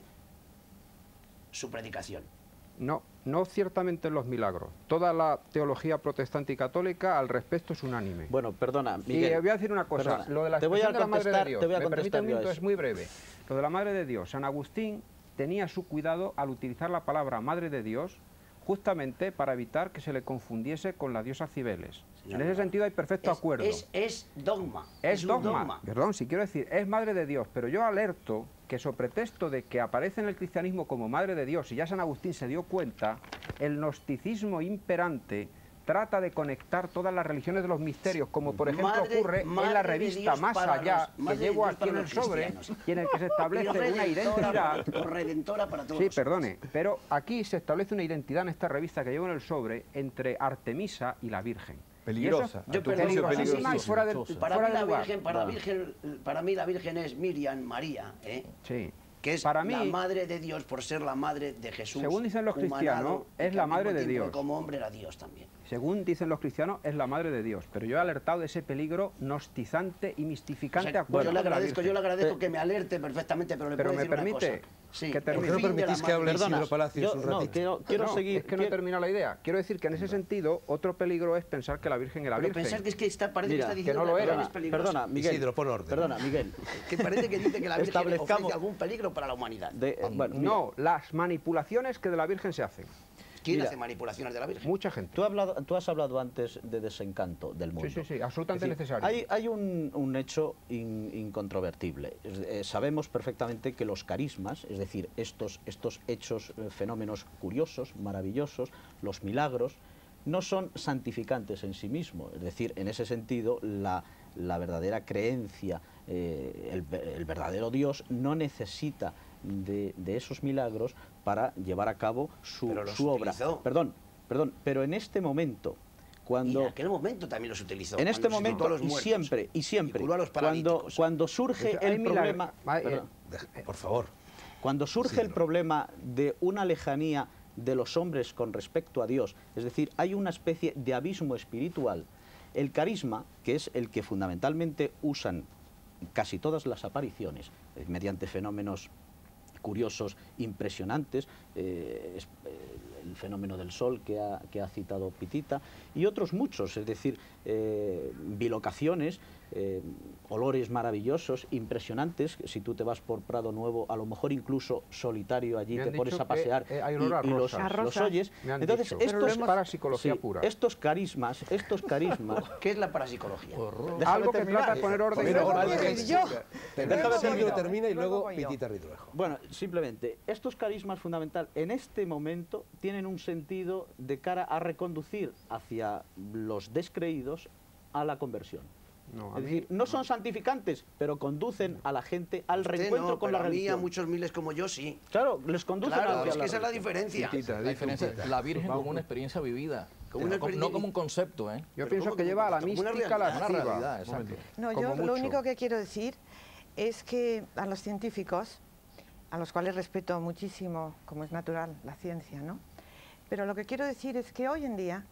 su predicación? No, no ciertamente en los milagros. Toda la teología protestante y católica al respecto es unánime. Bueno, perdona, Y Miguel. eh, voy a decir una cosa, perdona. lo de la Te voy a expresión de la Madre contestar, de Dios, te voy a me permite contestar un yo a minuto, eso. es muy breve. Lo de la Madre de Dios, San Agustín tenía su cuidado al utilizar la palabra Madre de Dios justamente para evitar que se le confundiese con la diosa Cibeles. Señor, En ese sentido hay perfecto es, acuerdo. Es, es dogma. Es un dogma. Perdón, si quiero decir, es Madre de Dios, pero yo alerto que so pretexto de que aparece en el cristianismo como Madre de Dios, y ya San Agustín se dio cuenta, el gnosticismo imperante trata de conectar todas las religiones de los misterios, como por ejemplo Madre- ocurre Madre en la de revista Dios Más para Allá, los- que Madre de llevo Dios aquí para en el los sobre, cristianos. y en el que se establece una redentora, identidad. o redentora para todos. Sí, los perdone, pero aquí se establece una identidad en esta revista que llevo en el sobre entre Artemisa y la Virgen. Peligrosa. Yo a tu perdón, juicio, Peligrosísima y fuera de, peligrosísima. Para fuera mí, de la lugar. Virgen, para, la Claro. Virgen, para mí la Virgen es Miriam María, ¿eh? Sí. que es Para mí, la madre de Dios por ser la madre de Jesús. según dicen los humanado, cristianos, y es que la al mismo madre de tiempo Dios. Como hombre era Dios también. Según dicen los cristianos, es la madre de Dios, pero yo he alertado de ese peligro gnosticizante y O mistificante sea, acuerdo yo le de la agradezco, Virgen. yo le agradezco que me alerte perfectamente, pero le Pero puedo me decir permite una cosa. Sí, que el termine. ¿Por qué no fin de la permitís que madre- hable Perdona, Isidro Palacios yo- un no, ratito? quiero, quiero No, seguir. es que no quiero- termina la idea. Quiero decir que en ese sentido, otro peligro es pensar que la Virgen era Pero Virgen. pensar que es que está, parece Mira, que está que diciendo no lo que la era. Virgen es peligrosa. Perdona, Miguel. Isidro, pon orden. Perdona, Miguel. Que parece que dice que la Virgen ofrece Establezcamos- algún peligro para la humanidad. De- bueno, mira, No, las manipulaciones que de la Virgen se hacen. ¿Quién mira. hace manipulaciones de la Virgen? Mucha gente. Tú, has hablado- tú has hablado antes de desencanto del mundo. Sí, sí, sí, absolutamente Es decir, necesario. Hay, hay un, un hecho in- incontrovertible. Es- eh, sabemos perfectamente que los carismas, es decir, estos, estos hechos, eh, fenómenos curiosos, maravillosos, los milagros, no son santificantes en sí mismos. Es decir, en ese sentido, la, la verdadera creencia, eh, el, ve- el verdadero Dios no necesita de, de esos milagros para llevar a cabo su, Pero los su obra. utilizó. Perdón, perdón, pero en este momento, Y cuando... en aquel momento también los utilizó. En este cuando resucitó momento a los y muertos, siempre, y siempre, curó a los cuando, paralíticos. cuando surge Pues hay el milagro- problema... hay, eh, perdón. Deja- Por favor. Cuando surge el problema de una lejanía de los hombres con respecto a Dios, es decir, hay una especie de abismo espiritual, el carisma, que es el que fundamentalmente usan casi todas las apariciones, eh, mediante fenómenos curiosos, impresionantes, eh, es- eh, el fenómeno del sol que ha, que ha citado Pitita, y otros muchos, es decir, eh, bilocaciones, eh, olores maravillosos, impresionantes. Si tú te vas por Prado Nuevo, a lo mejor incluso solitario allí, Me han te pones dicho a pasear que, eh, hay y, olor a y los, rosas. A los rosas. oyes. Me han Entonces, dicho. Pero estos, lo hemos- parapsicología sí, pura. estos carismas, estos carismas... ¿Qué es la parapsicología? Déjame Algo que terminar. trata de poner orden. Primero, luego alguien voy que- yo. Déjame Luego que voy lo yo. termine y Luego luego voy yo. Pitita Ridruejo. Bueno, simplemente, estos carismas fundamental en este momento tienen un sentido de cara a reconducir hacia los descreídos a la conversión. No, a Es mí- decir, no son santificantes, pero conducen a la gente al Usted reencuentro no, con pero la a mí, a religión. muchos miles como yo, sí. Claro, les conducen Claro, hacia es que esa es la religión. diferencia. Pitita, La diferencia, disculpa. la Virgen como una experiencia vivida, Como una no, como- experiencia- no como un concepto, ¿eh? Yo Pero pienso ¿cómo que que lleva a la como una mística realidad? Una lasciva. realidad, exacto. No, como yo mucho. lo único que quiero decir es que a los científicos, a los cuales respeto muchísimo, como es natural, la ciencia, ¿no? Pero lo que quiero decir es que hoy en día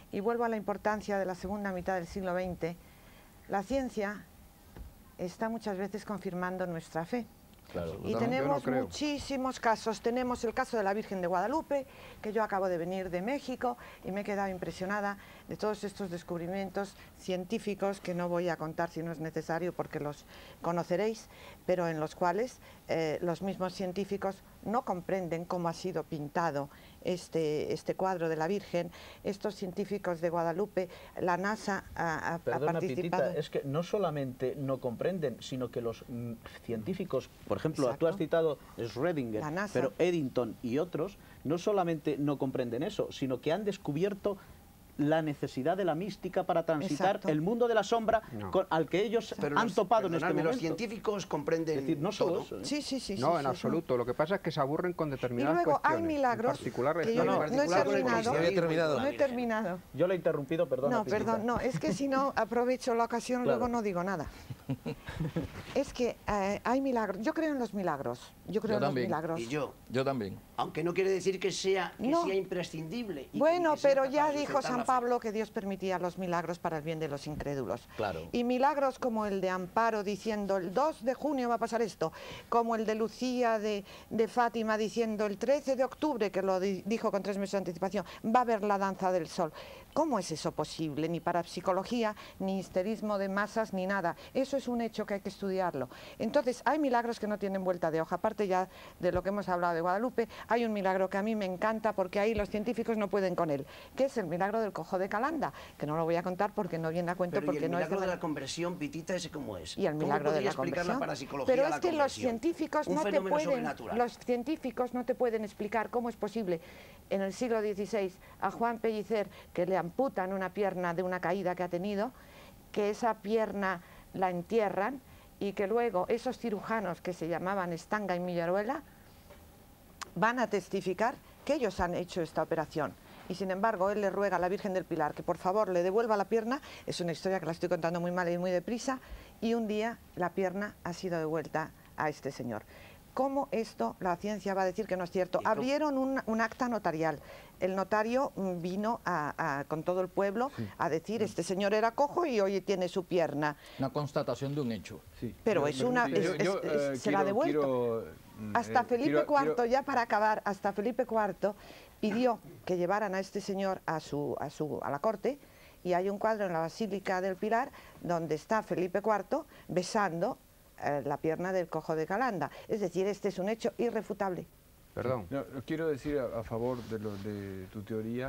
y vuelvo a la importancia de la segunda mitad del siglo veinte, la ciencia está muchas veces confirmando nuestra fe. Claro. Y tenemos muchísimos casos. Tenemos el caso de la Virgen de Guadalupe, que yo acabo de venir de México y me he quedado impresionada de todos estos descubrimientos científicos que no voy a contar si no es necesario porque los conoceréis, pero en los cuales eh, los mismos científicos no comprenden cómo ha sido pintado este, este cuadro de la Virgen. Estos científicos de Guadalupe, la NASA ha, ha, Perdona, ha participado... Pitita, es que no solamente no comprenden, sino que los mm, científicos, por ejemplo, Exacto. tú has citado Schrödinger, La NASA. pero Eddington y otros, no solamente no comprenden eso, sino que han descubierto la necesidad de la mística para transitar Exacto. el mundo de la sombra No. con, al que ellos Pero han los- topado en este perdonadme, momento. los científicos comprenden Es decir, no todo. todos. ¿eh? Sí, sí, sí. No, sí, en sí, absoluto. Lo que pasa es que se aburren con Y determinadas luego hay cuestiones. milagros En particular, que yo no, no, en no he particular con el terminado. Ya había terminado. No he terminado. Yo le he interrumpido, perdona. No, Pitita. perdón, no, es que si no aprovecho la ocasión, Claro. luego no digo nada. Es que eh, hay milagros. Yo creo en los milagros. Yo creo Yo en los también. milagros. Y yo, Yo también. aunque no quiere decir que sea, que No. sea imprescindible. y- Bueno, y que sea pero capaz ya de dijo sustentar San la fe. Pablo que Dios permitía los milagros para el bien de los incrédulos. Claro. Y milagros como el de Amparo diciendo el dos de junio va a pasar esto, como el de Lucía de, de Fátima diciendo el trece de octubre, que lo di- dijo con tres meses de anticipación, va a haber la danza del sol. ¿Cómo es eso posible? Ni para psicología, ni histerismo de masas, ni nada. Eso es un hecho que hay que estudiarlo. Entonces, hay milagros que no tienen vuelta de hoja. Aparte ya de lo que hemos hablado de Guadalupe, hay un milagro que a mí me encanta porque ahí los científicos no pueden con él, que es el milagro del cojo de Calanda, que no lo voy a contar porque no viene a cuento Pero ¿y porque el no es milagro de de la conversión, Pitita, ese cómo es? y el milagro ¿Cómo de podría la explicar conversión. la parapsicología Pero a es la que los conversión? científicos Un no te fenómeno pueden, sobrenatural. los científicos no te pueden explicar cómo es posible en el siglo dieciséis a Juan Pellicer que le amputan una pierna de una caída que ha tenido, que esa pierna la entierran y que luego esos cirujanos que se llamaban Estanga y Millaruela van a testificar que ellos han hecho esta operación. Y sin embargo, él le ruega a la Virgen del Pilar que por favor le devuelva la pierna. Es una historia que la estoy contando muy mal y muy deprisa. Y un día la pierna ha sido devuelta a este señor. ¿Cómo esto la ciencia va a decir que no es cierto? ¿Y cómo? Abrieron un, un acta notarial. El notario mm, vino a- a- con todo el pueblo a decir, este señor era cojo y hoy tiene su pierna. Una constatación de un hecho. Sí. Pero Yo- es me una- permite, es- yo- es- yo, es- eh, se la ha quiero- devuelto. quiero, mm, Hasta eh, Felipe quiero- cuarto, quiero- ya para acabar, hasta Felipe cuarto pidió que llevaran a este señor a, su, a, su, a la corte y hay un cuadro en la Basílica del Pilar donde está Felipe cuarto besando eh, la pierna del cojo de Calanda. Es decir, este es un hecho irrefutable. Perdón. No, quiero decir a, a favor de, lo, de tu teoría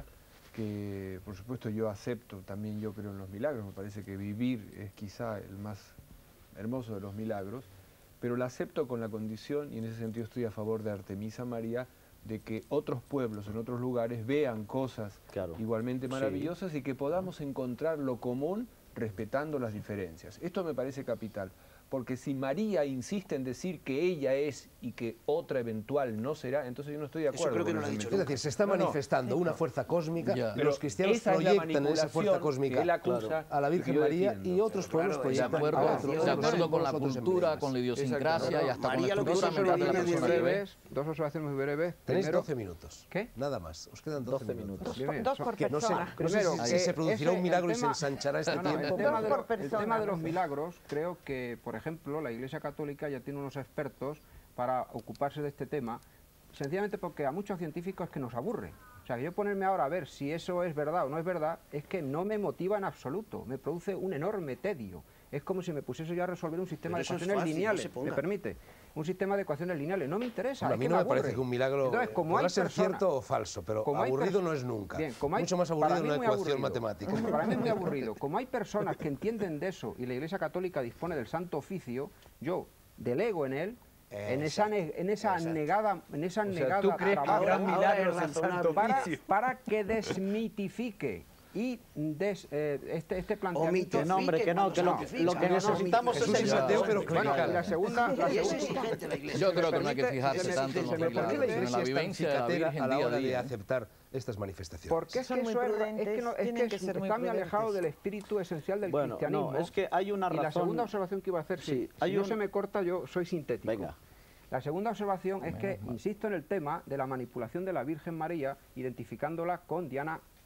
que, por supuesto, yo acepto, también yo creo en los milagros, me parece que vivir es quizá el más hermoso de los milagros, pero la acepto con la condición, y en ese sentido estoy a favor de Artemisa María, de que otros pueblos en otros lugares vean cosas Claro. igualmente Sí. maravillosas y que podamos encontrar lo común respetando las diferencias. Esto me parece capital. Porque si María insiste en decir que ella es y que otra eventual no será, entonces yo no estoy de Eso acuerdo. creo que con no lo ha ese dicho método. Es decir, se está No, no. manifestando una fuerza cósmica, Ya. y los cristianos esa es la proyectan en esa fuerza manipulación cósmica que él acusa a la y que Virgen yo María defiendo. y otros Pero pueblos claro, De proyectan acuerdo, a Claro, otros, de otros acuerdo símbolos, con la otros cultura, emblemas. con la idiosincrasia Exacto. y hasta María, con lo la que estructura hizo mental de la María persona es que ve. breves, dos observaciones muy breves. Tenéis Primero, doce minutos. ¿Qué? Nada más. Os quedan doce, doce minutos. minutos. Dos, Bien, dos son- por Que no sé, persona. no sé Primero, si, si que se producirá ese- un milagro el y se tema- ensanchará este No, no, tiempo. el tema, de, Dos lo- por el persona, tema de los ¿no? milagros, creo que, por ejemplo, la Iglesia Católica ya tiene unos expertos para ocuparse de este tema, sencillamente porque a muchos científicos es que nos aburre. O sea, que yo ponerme ahora a ver si eso es verdad o no es verdad, es que no me motiva en absoluto, me produce un enorme tedio. Es como si me pusiese yo a resolver un sistema Pero de eso es ecuaciones fácil, no lineales, se me ponga. permite. Un sistema de ecuaciones lineales, no me interesa. Bueno, a es mí que no me aburre. parece que un milagro Entonces, como podrá hay ser personas- cierto o falso, pero como hay aburrido pers- no es nunca. Bien, como hay- Mucho más para aburrido mí una muy ecuación aburrido. matemática. Como para mí es muy aburrido. Como hay personas que entienden de eso y la Iglesia Católica dispone del Santo Oficio, yo delego en él, en esa, ne- en esa Exacto. negada, en esa O sea, negada ¿tú crees que trabajo, gran ahora milagro es es el Santo razonable. para, Oficio? para que desmitifique y des- eh, este, este planteamiento. Que no, hombre, que no, que lo, Mitifica, lo que no, necesitamos no, es Jesús el es ateo, pero Bueno, Bueno, clerical. y la segunda, la Y es segunda- exigente la Iglesia. Yo creo que no hay que permite- fijarse se me- tanto en se los me ¿Por qué milagros, la sino en Iglesia la es tan vivencia de la cicatera Virgen a la día a hora de día. aceptar estas manifestaciones? Porque es Son que muy eso es, es prudentes, que, no, es tienen que, que es- ser muy está muy alejado prudentes. del espíritu esencial del Bueno, cristianismo. no, es que hay una Y la razón- segunda observación que iba a hacer, sí, Sí, si hay no un- se me corta, yo soy sintético. Venga. La segunda observación es que insisto en el tema de la manipulación de la Virgen María, identificándola con Diana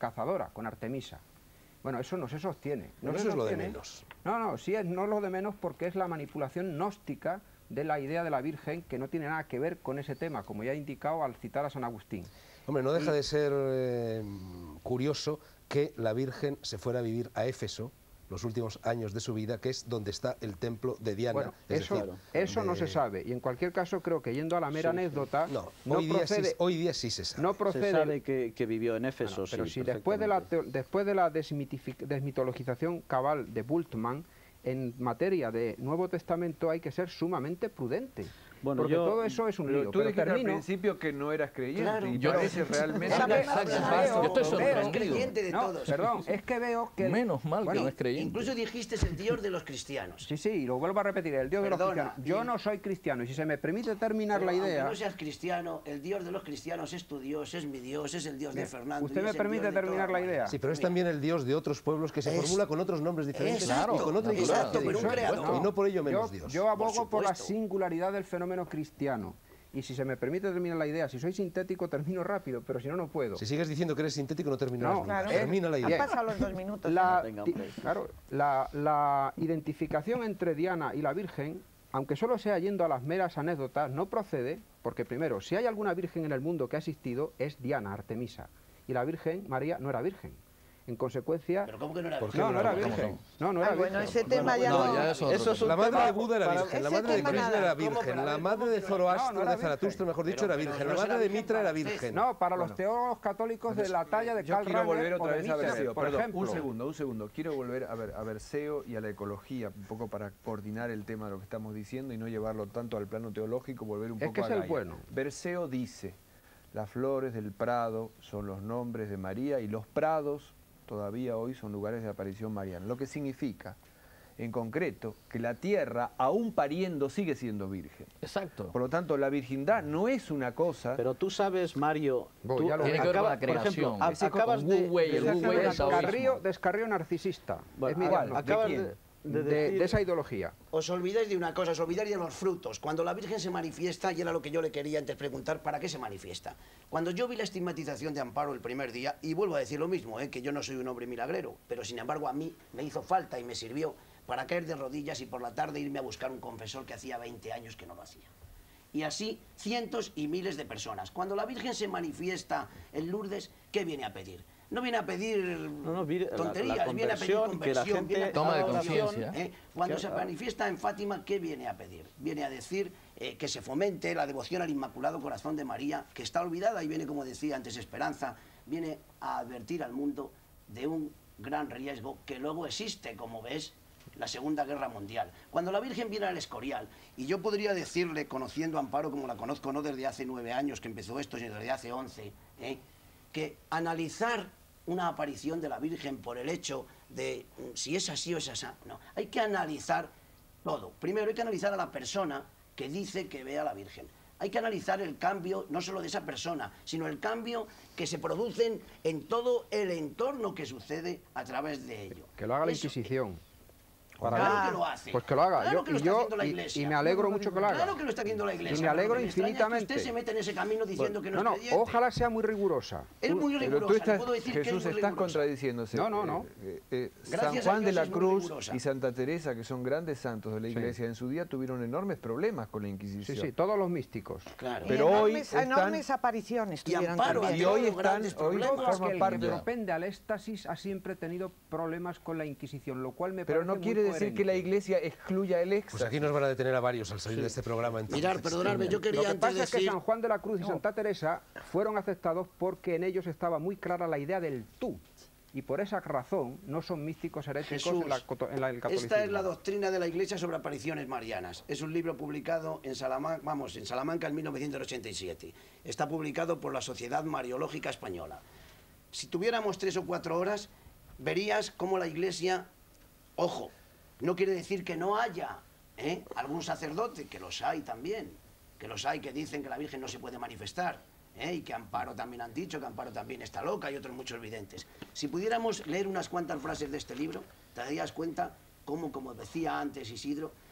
cazadora, con Artemisa. Bueno, eso no se sostiene. No Pero se eso es lo de sostiene. menos. No, no, sí es no lo de menos porque es la manipulación gnóstica de la idea de la Virgen que no tiene nada que ver con ese tema, como ya he indicado al citar a San Agustín. Hombre, no deja de ser eh, curioso que la Virgen se fuera a vivir a Éfeso los últimos años de su vida, que es donde está el templo de Diana. Bueno, es eso, decir, eso de- no se sabe, y en cualquier caso creo que yendo a la mera anécdota, No, no hoy, día sí, procede, hoy día sí se sabe. no Se procede sabe que, que vivió en Éfeso, Bueno, pero sí, si después de la, perfectamente. teo- después de la desmitific- desmitologización cabal de Bultmann, en materia de Nuevo Testamento hay que ser sumamente prudente. Bueno, porque yo- todo eso es un Pero lío. tú Pero dijiste al termino. principio que no eras creyente Claro. y Yo- parece realmente... Es que- Exacto, veo- yo estoy veo- Eres sorprendido. creyente de No, todos. perdón, es que veo que... el- Menos mal Bueno, que no es creyente. Incluso dijiste el Dios de los cristianos. Sí, sí, y lo vuelvo a repetir, el Dios de los Perdona, cristianos. Yo y- no soy cristiano, y si se me permite terminar Pero la aunque idea... no seas cristiano, el Dios de los cristianos es tu Dios, es mi Dios, es el Dios de Bien, Fernando. ¿usted y me es el permite Dios de terminar toda la idea? Sí, pero es Mira, también el Dios de otros pueblos que se Es- formula con otros nombres diferentes Exacto, y con otra exacto, historia. pero un creador. Y no por ello menos yo, Dios. yo abogo por, Por la supuesto. singularidad del fenómeno cristiano. Y si se me permite terminar la idea, si soy sintético termino rápido, pero si no, no puedo. Si sigues diciendo que eres sintético no terminarás No, nunca. claro. Termina la Han idea. pasado los dos minutos. La, Venga, ti- hombre. claro, la, la identificación entre Diana y la Virgen, aunque solo sea yendo a las meras anécdotas, no procede, porque primero, si hay alguna Virgen en el mundo que ha existido, es Diana, Artemisa. Y la Virgen, María, no era Virgen. En consecuencia... Pero ¿cómo que no era ¿Por qué virgen? No, no era ¿Cómo virgen. No, no era Ay, bueno, virgen. ese tema ya no, no... ya es otro Eso es tema. un La madre tema de Buda era para- virgen, la Ese madre de tema Krishna nada. era ¿Cómo virgen, para la ver? madre de No, Zoroastro, no era de Zaratustra, virgen. mejor dicho, Pero- era pero virgen. no La madre era de virgen Mitra era para usted. virgen. No, para los teólogos católicos de la talla de Yo Karl quiero Rahner volver o otra de vez a Nietzsche, Berceo, por perdón, ejemplo. un segundo, un segundo. Quiero volver a, ver, a Berceo y a la ecología, un poco para coordinar el tema de lo que estamos diciendo y no llevarlo tanto al plano teológico, volver un Es poco que a es el Gaia. bueno. Berceo dice, las flores del prado son los nombres de María y los prados todavía hoy son lugares de aparición mariana. Lo que significa, en concreto, que la tierra, aún pariendo, sigue siendo virgen. Exacto. Por lo tanto, la virgindad no es una cosa... Pero tú sabes, Mario, Voy, tú ya lo Tiene veo. que ver con acaba- la por ejemplo, creación. a- Ese acabas con de, Wu Wei, de el decir Wu Wei una del cosa- taoísmo. Descarrío, descarrío narcisista. Bueno, es mi acaba- diagnóstico. acabas ¿De de, quién? de de, decir- de esa ideología. Os olvidáis de una cosa, os olvidáis de los frutos. Cuando la Virgen se manifiesta, y era lo que yo le quería antes preguntar, ¿para qué se manifiesta? Cuando yo vi la estigmatización de Amparo el primer día, y vuelvo a decir lo mismo, ¿eh? que yo no soy un hombre milagrero, pero sin embargo a mí me hizo falta y me sirvió para caer de rodillas y por la tarde irme a buscar un confesor que hacía veinte años que no lo hacía. Y así cientos y miles de personas. Cuando la Virgen se manifiesta en Lourdes, ¿qué viene a pedir? No viene a pedir no, viene- la- la tonterías, viene a pedir conversión, que la conversión, gente viene a Toma de pedir oración, conciencia. ¿eh? Cuando Que- se manifiesta en Fátima, ¿qué viene a pedir? Viene a decir eh, que se fomente la devoción al Inmaculado Corazón de María, que está olvidada y viene, como decía antes Esperanza, viene a advertir al mundo de un gran riesgo que luego existe, como ves, la Segunda Guerra Mundial. Cuando la Virgen viene al Escorial, y yo podría decirle, conociendo a Amparo como la conozco, no desde hace nueve años que empezó esto, sino desde hace once, ¿eh? que analizar una aparición de la Virgen por el hecho de mm, si es así o es así, no. Hay que analizar todo. Primero hay que analizar a la persona que dice que ve a la Virgen. Hay que analizar el cambio, no solo de esa persona, sino el cambio que se producen en todo el entorno que sucede a través de ello. Que lo haga la Eso- Inquisición. Claro Para- que lo hace. Pues que lo haga. Claro Yo- que lo y está yo- haciendo la y- Iglesia. y me alegro mucho que lo haga. Claro que lo está haciendo la Iglesia. Y me alegro pero lo que extraña es que infinitamente. usted se mete en ese camino diciendo que no, No, no, es creyente. ojalá sea muy rigurosa. Es muy Pero rigurosa, tú le estás, puedo decir que es Jesús, muy estás rigurosa. contradiciéndose. No, no, no. Eh, eh, San Gracias a Juan de Dios la es muy Cruz rigurosa. y Santa Teresa, que son grandes santos de la Sí. Iglesia, en su día tuvieron enormes problemas con la Sí, Inquisición. sí, todos los místicos. Claro. Pero y hoy enormes, están- enormes apariciones Y tuvieron Amparo, también. Y hoy Todos están, grandes hoy problemas. forma Que el parte que propende al éxtasis ha siempre tenido problemas con la Inquisición, lo cual me Pero parece no muy quiere decir coherente. que la Iglesia excluya el éxtasis. Pues aquí nos van a detener a varios al salir de este programa. Entonces. Mirar, perdonadme, yo Lo quería que antes pasa es que decir... San Juan de la Cruz y Santa Teresa fueron aceptados porque en ellos estaba muy clara la idea del tú. Y por esa razón no son místicos heréticos Jesús, en, la, coto- en la- el catolicismo. esta es la doctrina de la Iglesia sobre apariciones marianas. Es un libro publicado en Salamanca, vamos, en Salamanca en mil novecientos ochenta y siete. Está publicado por la Sociedad Mariológica Española. Si tuviéramos tres o cuatro horas, verías cómo la Iglesia, ojo, no quiere decir que no haya ¿eh? algún sacerdote, que los hay también, que los hay que dicen que la Virgen no se puede manifestar. ¿eh? Y que Amparo también han dicho, que Amparo también está loca y otros muchos videntes. Si pudiéramos leer unas cuantas frases de este libro, te darías cuenta cómo, como decía antes Isidro,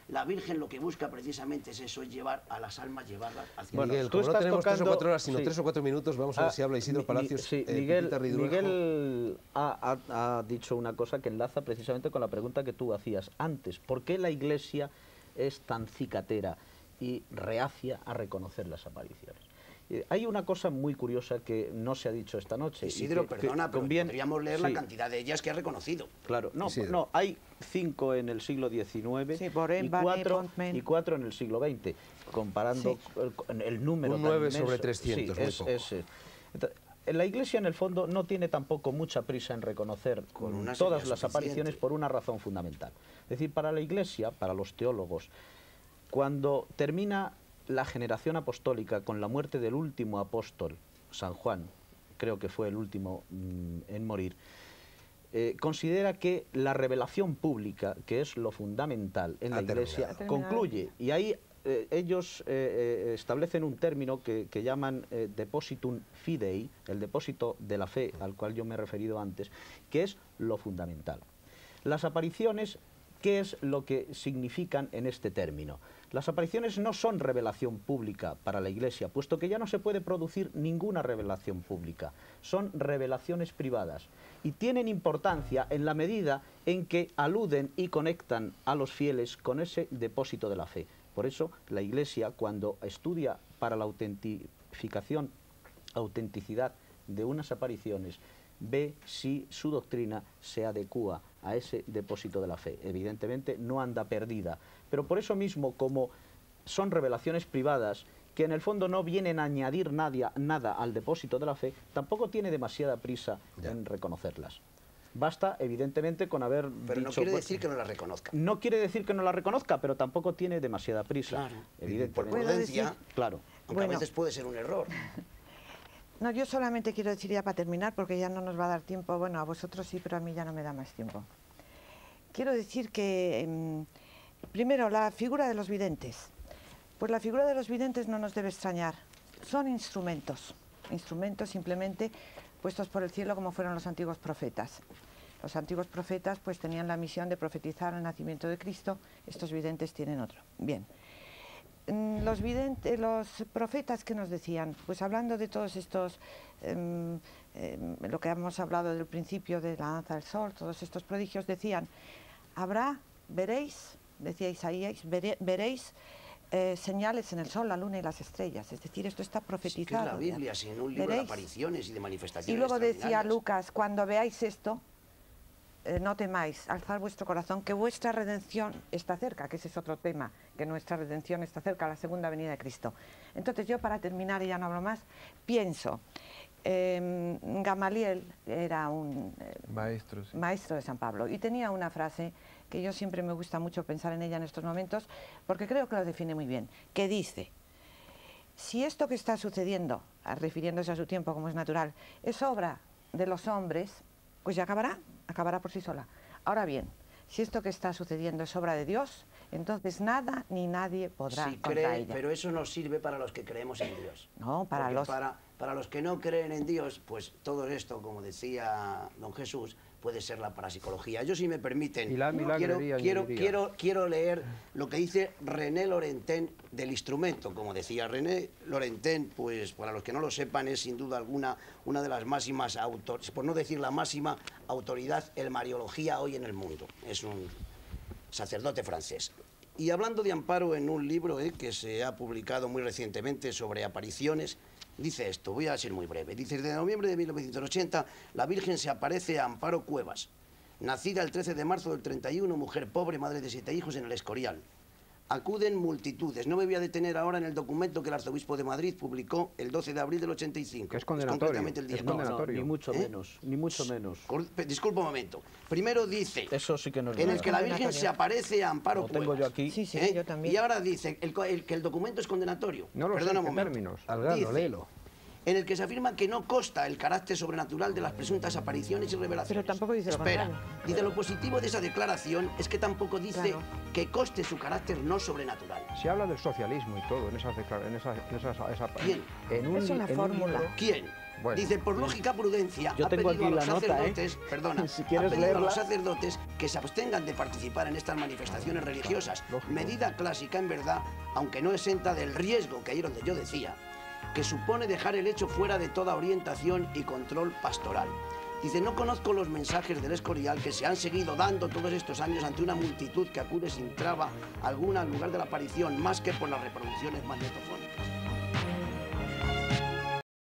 la Virgen lo que busca precisamente es eso, es llevar a las almas, llevarlas hacia Bueno, Miguel, tú como no estás tenemos tres o tocando- cuatro horas, sino sí. tres o cuatro minutos, vamos a ver Ah, si habla Isidro Mi- Palacios. sí, eh, Miguel, Pepita Ridruejo. Miguel ha, ha- ha dicho una cosa que enlaza precisamente con la pregunta que tú hacías antes. ¿Por qué la Iglesia es tan cicatera y reacia a reconocer las apariciones? Eh, hay una cosa muy curiosa que no se ha dicho esta noche. y Isidro, que- que perdona, pero conviene- podríamos leer sí, la cantidad de ellas que ha reconocido. Claro, no, Isidro. no, hay cinco en el siglo diecinueve Sí, Borén, y, Barney, cuatro, Pontmen. y cuatro en el siglo veinte, comparando el, con el número Un tan nueve inmenso. sobre trescientos, Sí, muy es- poco. es, eh, ent- la Iglesia en el fondo no tiene tampoco mucha prisa en reconocer Con una todas sería las apariciones suficiente. por una razón fundamental. Es decir, para la Iglesia, para los teólogos, cuando termina la generación apostólica con la muerte del último apóstol, San Juan, creo que fue el último mm, en morir, eh, considera que la revelación pública, que es lo fundamental en la Ha terminado. Iglesia, Ha terminado. concluye. Y ahí eh, ellos eh, eh, establecen un término que, que llaman eh, depositum fidei, el depósito de la fe, al cual yo me he referido antes, que es lo fundamental. Las apariciones, ¿qué es lo que significan en este término? Las apariciones no son revelación pública para la Iglesia, puesto que ya no se puede producir ninguna revelación pública. Son revelaciones privadas y tienen importancia en la medida en que aluden y conectan a los fieles con ese depósito de la fe. Por eso la Iglesia, cuando estudia para la autentificación, autenticidad de unas apariciones, ve si su doctrina se adecúa a ese depósito de la fe. Evidentemente no anda perdida, pero por eso mismo, como son revelaciones privadas que en el fondo no vienen a añadir nada, nada al depósito de la fe, tampoco tiene demasiada prisa Ya. en reconocerlas. Basta, evidentemente, con haber Pero no dicho... quiere bueno, decir que no la reconozca. no quiere decir que no la reconozca, pero tampoco tiene demasiada prisa. Claro. Por Evidentemente. ¿Puedo prudencia, decir? Claro. aunque Bueno. a veces puede ser un error. No, yo solamente quiero decir ya para terminar, porque ya no nos va a dar tiempo, bueno, a vosotros sí, pero a mí ya no me da más tiempo. Quiero decir que, em, primero, la figura de los videntes. Pues la figura de los videntes no nos debe extrañar. Son instrumentos, instrumentos simplemente puestos por el cielo como fueron los antiguos profetas. Los antiguos profetas pues tenían la misión de profetizar el nacimiento de Cristo, estos videntes tienen otro. Bien. Mm, Los, videntes, los profetas, ¿qué nos decían? Pues hablando de todos estos, em, em, lo que hemos hablado del principio de la danza del sol, todos estos prodigios, decían, habrá, veréis, decía Isaías, vere- veréis eh, señales en el sol, la luna y las estrellas. Es decir, esto está Sí, que profetizado. es la ya. Biblia, sin un libro de Veréis. apariciones y de manifestaciones Y luego decía extraordinarias. Lucas, cuando veáis esto, eh, no temáis, alzad vuestro corazón, que vuestra redención está cerca, que ese es otro tema, que nuestra redención está cerca, la segunda venida de Cristo. Entonces yo, para terminar, y ya no hablo más, pienso, eh, Gamaliel era un eh, Maestro, sí. maestro de San Pablo y tenía una frase que yo siempre me gusta mucho pensar en ella en estos momentos, porque creo que lo define muy bien, que dice, si esto que está sucediendo, ah, refiriéndose a su tiempo como es natural, es obra de los hombres, pues ya acabará, acabará por sí sola. Ahora bien, si esto que está sucediendo es obra de Dios, entonces nada ni nadie podrá Sí, contra cree, ella. pero eso nos sirve para los que creemos en Dios. No, para Porque los... Para, para los que no creen en Dios, pues todo esto, como decía don Jesús, puede ser la parapsicología. Yo, si me permiten, Y la quiero, milagrería, quiero, añadiría. quiero, quiero leer lo que dice René Laurentin del instrumento. Como decía René Laurentin, pues para los que no lo sepan, es sin duda alguna una de las máximas autoridades, por no decir la máxima autoridad en mariología hoy en el mundo. Es un sacerdote francés. Y hablando de amparo, en un libro eh, que se ha publicado muy recientemente sobre apariciones, dice esto, voy a ser muy breve. Dice, desde noviembre de mil novecientos ochenta, la Virgen se aparece a Amparo Cuevas, nacida el trece de marzo del treinta y uno, mujer pobre, madre de siete hijos en el Escorial. Acuden multitudes. No me voy a detener ahora en el documento que el arzobispo de Madrid publicó el doce de abril del ochenta y cinco. Que es condenatorio, No, concretamente el día es no, condenatorio. ni mucho ¿Eh? menos, ni mucho menos. Cor- pe- Disculpa un momento. Primero dice, Eso sí que no es en el verdad. que la Virgen Condenatorio. se aparece a Amparo Lo Cuevas. tengo yo aquí. Sí, sí, ¿Eh? yo también. Y ahora dice el, co- el que el documento es condenatorio. No lo sé, Perdona ¿en un qué momento. términos? Al grano, Dice, léelo. En el que se afirma que no consta el carácter sobrenatural de las presuntas apariciones y revelaciones. Pero tampoco dice lo Espera, contrario. dice lo positivo de esa declaración es que tampoco dice Claro. que conste su carácter no sobrenatural. Se habla del socialismo y todo en esas declara- en esas, en esas- esa- ¿Quién? en un, Es una en un fórmula. libro- ¿Quién? Bueno. Dice, por lógica prudencia, Yo ha tengo pedido aquí a los la nota, sacerdotes, ¿eh? perdona, Si ha quieres pedido a leerla. los sacerdotes que se abstengan de participar en estas manifestaciones religiosas. Lógico. Medida clásica, en verdad, aunque no exenta del riesgo, que ahí es donde yo decía, que supone dejar el hecho fuera de toda orientación y control pastoral. Dice, no conozco los mensajes del Escorial que se han seguido dando todos estos años ante una multitud que acude sin traba alguna al lugar de la aparición, más que por las reproducciones magnetofónicas.